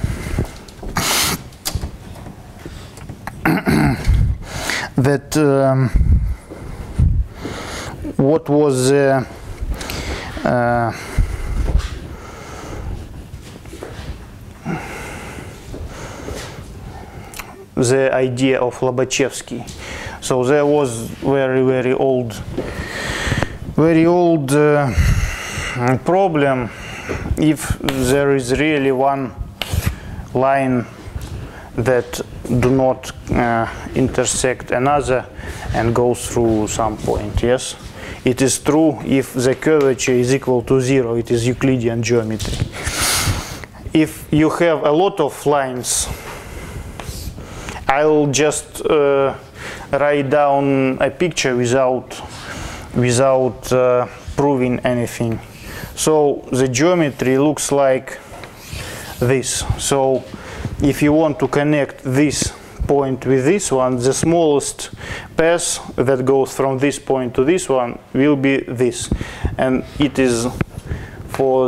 what was the idea of Lobachevsky. So there was very old problem if there is really one line that do not intersect another and goes through some point. Yes, it is true if the curvature is equal to 0. It is Euclidean geometry. If you have a lot of lines, I'll just write down a picture without proving anything. So the geometry looks like this. So if you want to connect this point with this one, the smallest path that goes from this point to this one will be this, and it is for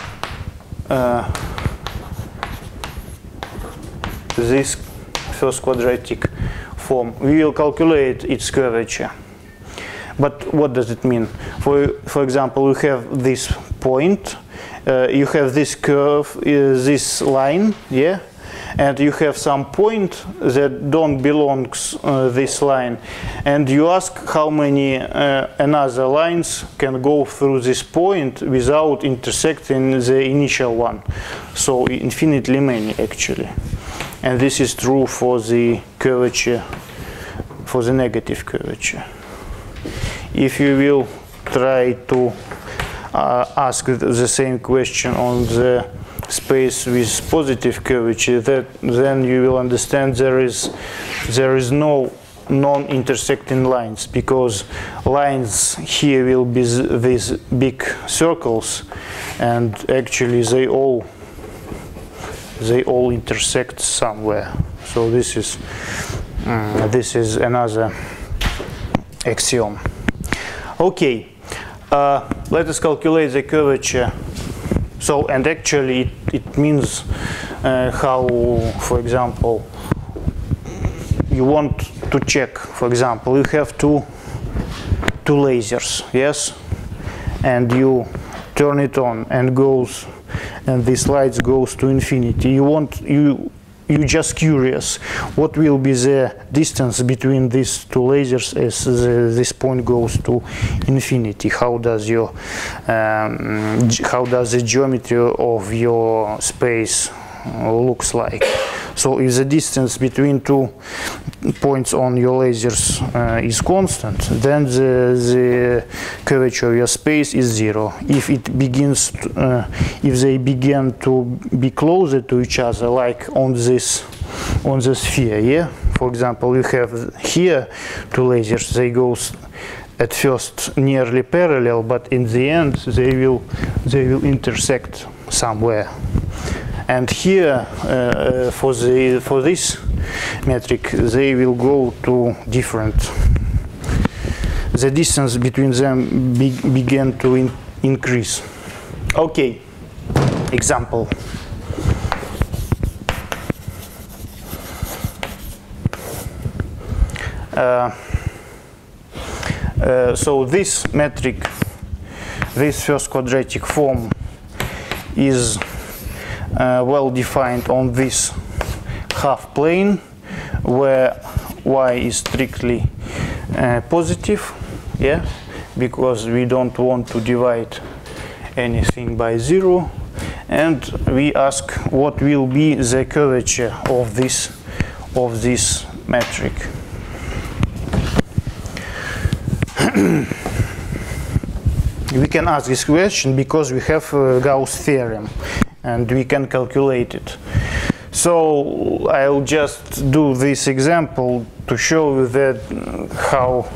this first quadratic form. We will calculate its curvature. But what does it mean? For example, we have this point, you have this curve, this line, yeah, and you have some point that don't belong this line, and you ask how many another lines can go through this point without intersecting the initial one. So infinitely many, actually. And this is true for the curvature, for the negative curvature. If you will try to ask the same question on the space with positive curvature, then you will understand there is no non-intersecting lines, because lines here will be these big circles, and actually they all intersect somewhere. So this is another axiom. Okay, let us calculate the curvature. So, and actually it means how, for example, you want to check, for example, you have two lasers, yes, and you turn it on and goes, and this light goes to infinity. You just curious, what will be the distance between these two lasers as this point goes to infinity? How does the geometry of your space looks like? So if the distance between two points on your lasers is constant, then the curvature of your space is 0. If it begins, if they begin to be closer to each other, like on the sphere, yeah. For example, you have here two lasers. They go at first nearly parallel, but in the end they will intersect somewhere. And here, for this metric, they will go to different. The distance between them began to increase. Okay, example. So this metric, this first quadratic form, is well defined on this half plane, where y is strictly positive, yeah, because we don't want to divide anything by 0, and we ask what will be the curvature of this metric. We can ask this question because we have Gauss theorem and we can calculate it. So I'll just do this example to show you that how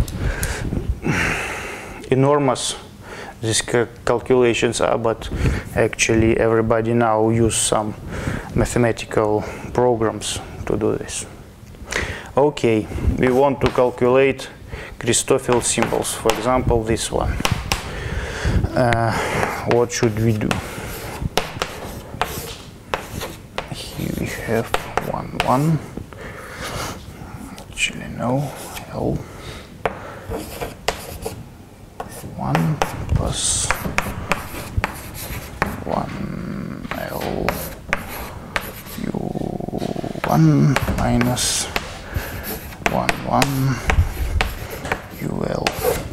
enormous these calculations are, but actually everybody now use some mathematical programs to do this. Okay, we want to calculate Christoffel symbols, for example this one. What should we do? Here we have 1, 1. Actually no, L 1 plus 1 L U1 minus 1 1 UL.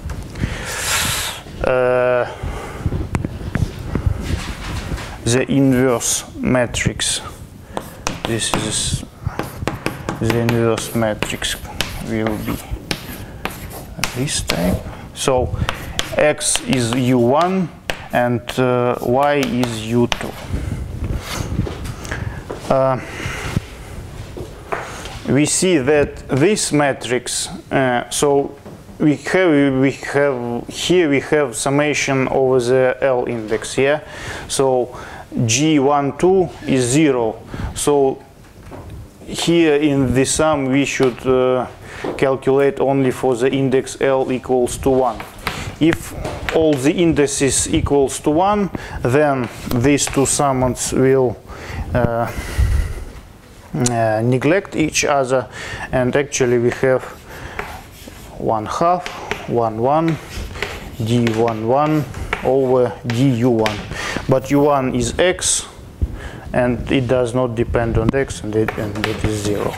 The inverse matrix. This is the inverse matrix will be this type. So X is U1 and Y is U2. We see that this matrix, so we have summation over the L index, yeah. So G12 is 0. So here in the sum we should calculate only for the index L equals to 1. If all the indices equals to 1, then these two summands will neglect each other, and actually we have 1/2, 1 1, D11 over du1. But u1 is x, and it does not depend on x, and it is 0.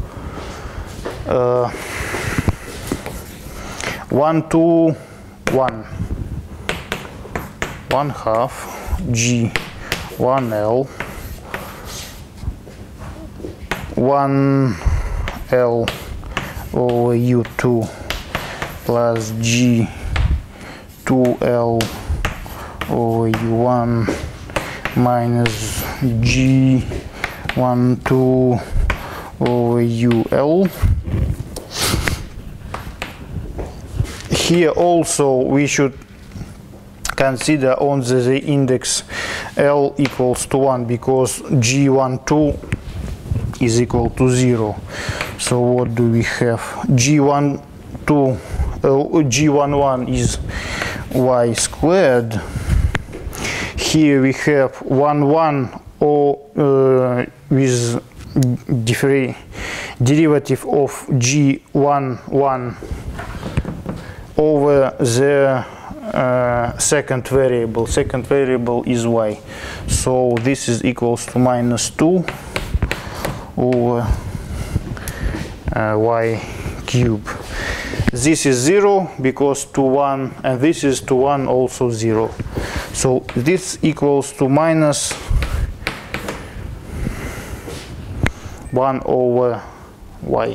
1 2 1 1/2 G1L 1L over U2 plus G2L over U1 minus G12 over UL. Here also we should consider on the index L equals to 1, because G12 is equal to 0. So what do we have? G11 is y squared. Here we have 1 1 or with derivative of G11 over the second variable. Second variable is y. So this is equals to minus 2 over y cube. This is 0 because 2 1, and this is 2 1 also 0. So this equals to minus 1 over y.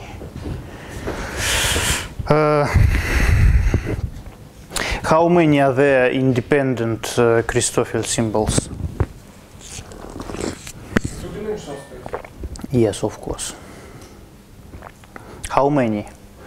How many are there independent Christoffel symbols? Two-dimensional space. Yes, of course. How many?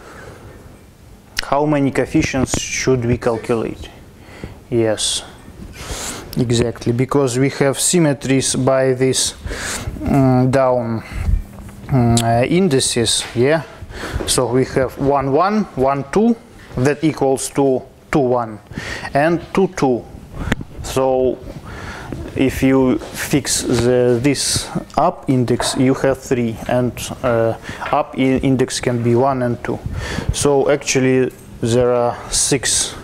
How many coefficients should we calculate? Yes, exactly, because we have symmetries by these down indices, yeah. So we have 1 1, 1 2, that equals to 2 1, and 2 2. So if you fix this up index, you have 3, and up index can be 1 and 2. So actually there are 6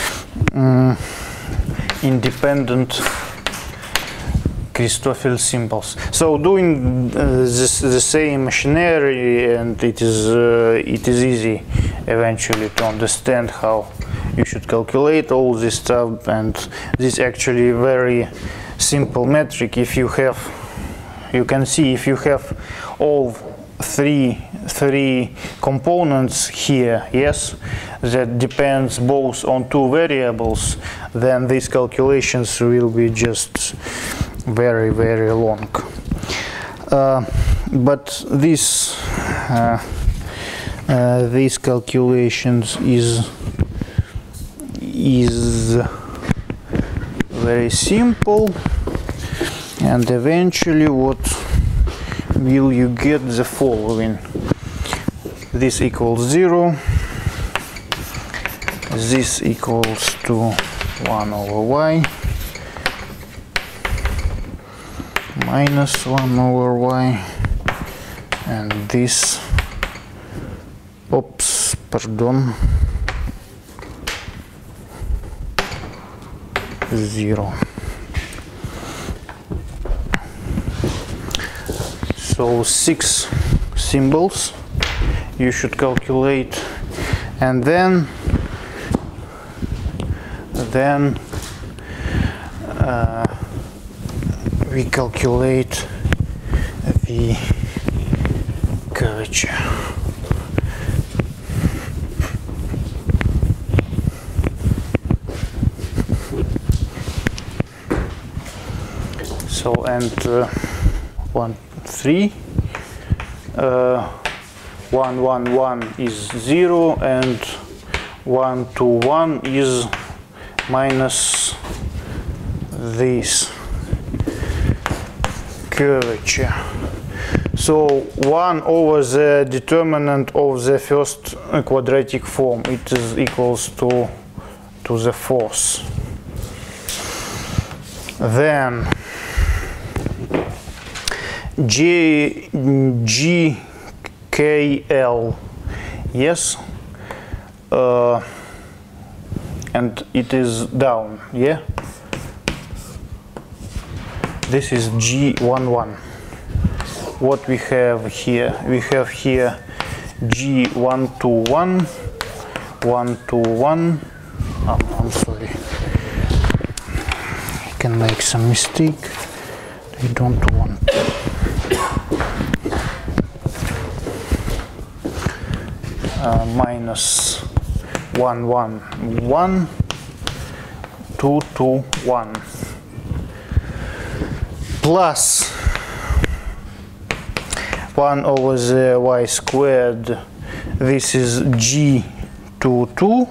independent Christoffel symbols. So doing the same machinery, and it is easy eventually to understand how you should calculate all this stuff. And this actually very simple metric. If you have, you can see if you have all three components here, yes, that depends both on 2 variables, then these calculations will be just very, very long. But these calculations is very simple, and eventually what will you get the following: this equals 0, this equals to 1 over y minus 1 over y, and this, oops, pardon, 0. So 6 symbols you should calculate, and then we calculate the curvature. So, and 1, 3, 1, 1, 1 is 0, and 1, 2, 1 is minus this curvature. So 1 over the determinant of the first quadratic form, it is equals to the fourth. Then GKL, yes, and it is down, yeah. This is G11. What we have here? We have here G121, 121. I'm sorry, I can make some mistake. I don't want. Minus 1, 1, 1, 2, 2, 1. Plus 1 over the y squared, this is G22,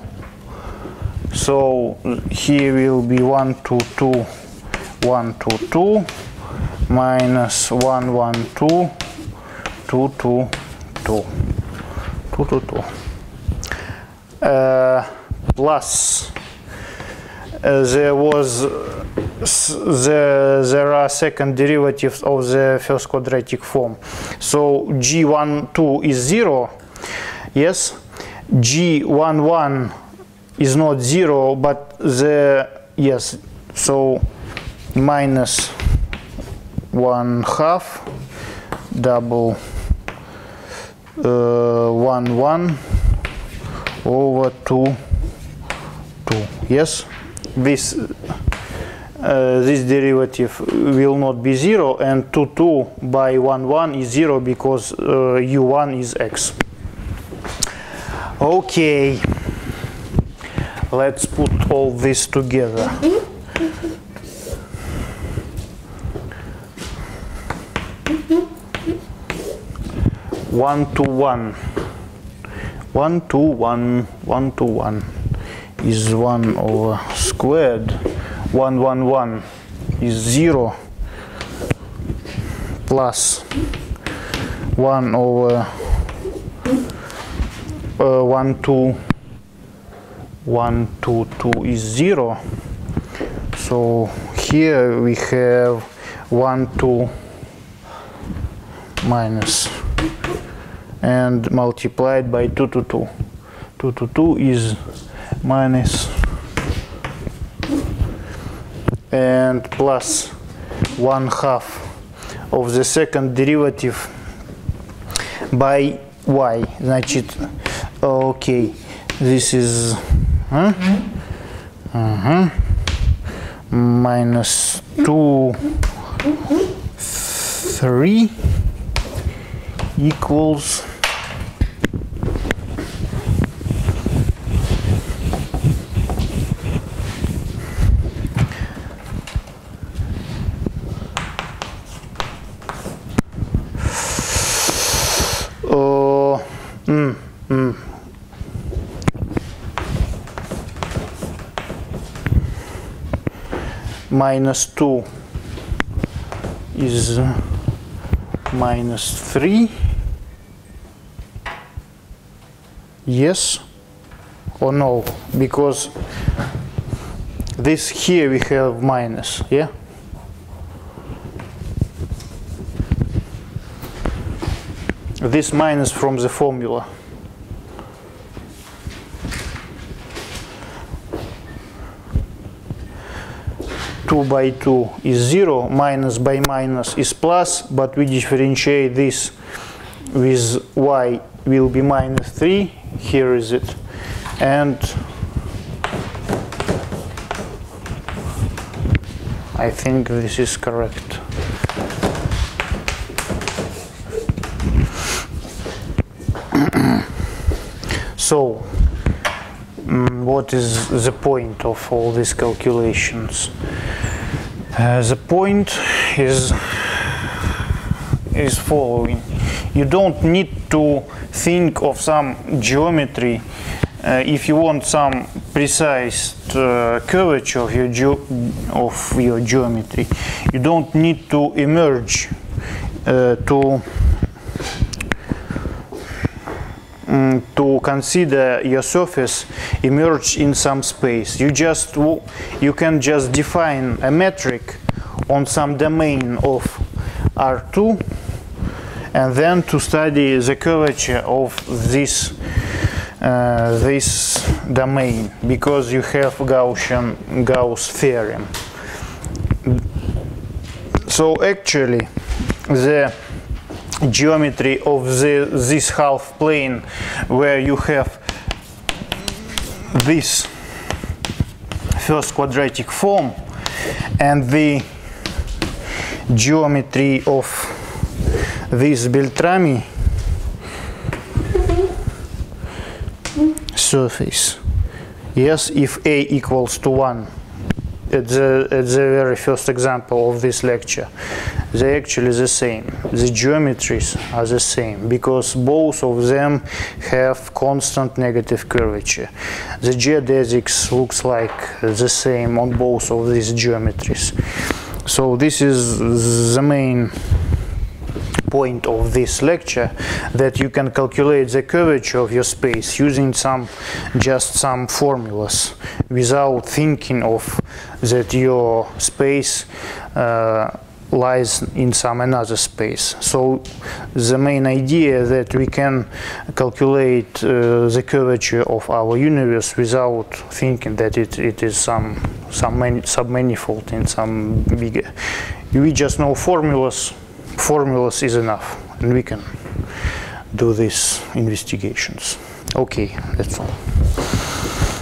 so here will be 1, 2, 2, 1, 2, 2, minus 1, 1, 2, 2, 2, 2, 2, 2, 2. Plus there are second derivatives of the first quadratic form. So G12 is 0, yes. G11 is not 0, but yes. So minus 1/2 double 1, 1 over 2, 2, yes. This derivative will not be 0, and 2, 2 by 1, 1 is 0 because u1 is x. Okay, let's put all this together. One to one, 1 to 1, 1 to 1 is 1 over squared. 1, 1, 1 is 0 plus 1 over 1, 2, 1, 2, 2 is 0. So here we have 1, 2 minus and multiplied by 2 to 2. 2 to 2 is minus and plus 1/2 of the second derivative by y. Значит, okay, this is minus 2, 3 equals minus 2 is minus 3. Yes or no? Because this here we have minus, yeah? This minus from the formula. Two by 2 is 0, minus by minus is plus, but we differentiate this with y will be minus 3, here is it, and I think this is correct. So, what is the point of all these calculations? The point is following. You don't need to think of some geometry if you want some precise curvature of your geometry. You don't need to emerge to consider your surface emerge in some space. You can just define a metric on some domain of R2 and then to study the curvature of this domain, because you have Gauss theorem. So actually the geometry of this half plane, where you have this first quadratic form and the geometry of this Beltrami surface. Yes, if A equals to 1 at the very first example of this lecture, they're actually the same. The geometries are the same because both of them have constant negative curvature. The geodesics looks like the same on both of these geometries. So this is the main point of this lecture, that you can calculate the curvature of your space using just some formulas without thinking of that your space lies in some another space. So the main idea that we can calculate the curvature of our universe without thinking that it is some submanifold in some bigger. We just know formulas. Formulas is enough, and we can do these investigations. Okay, that's all.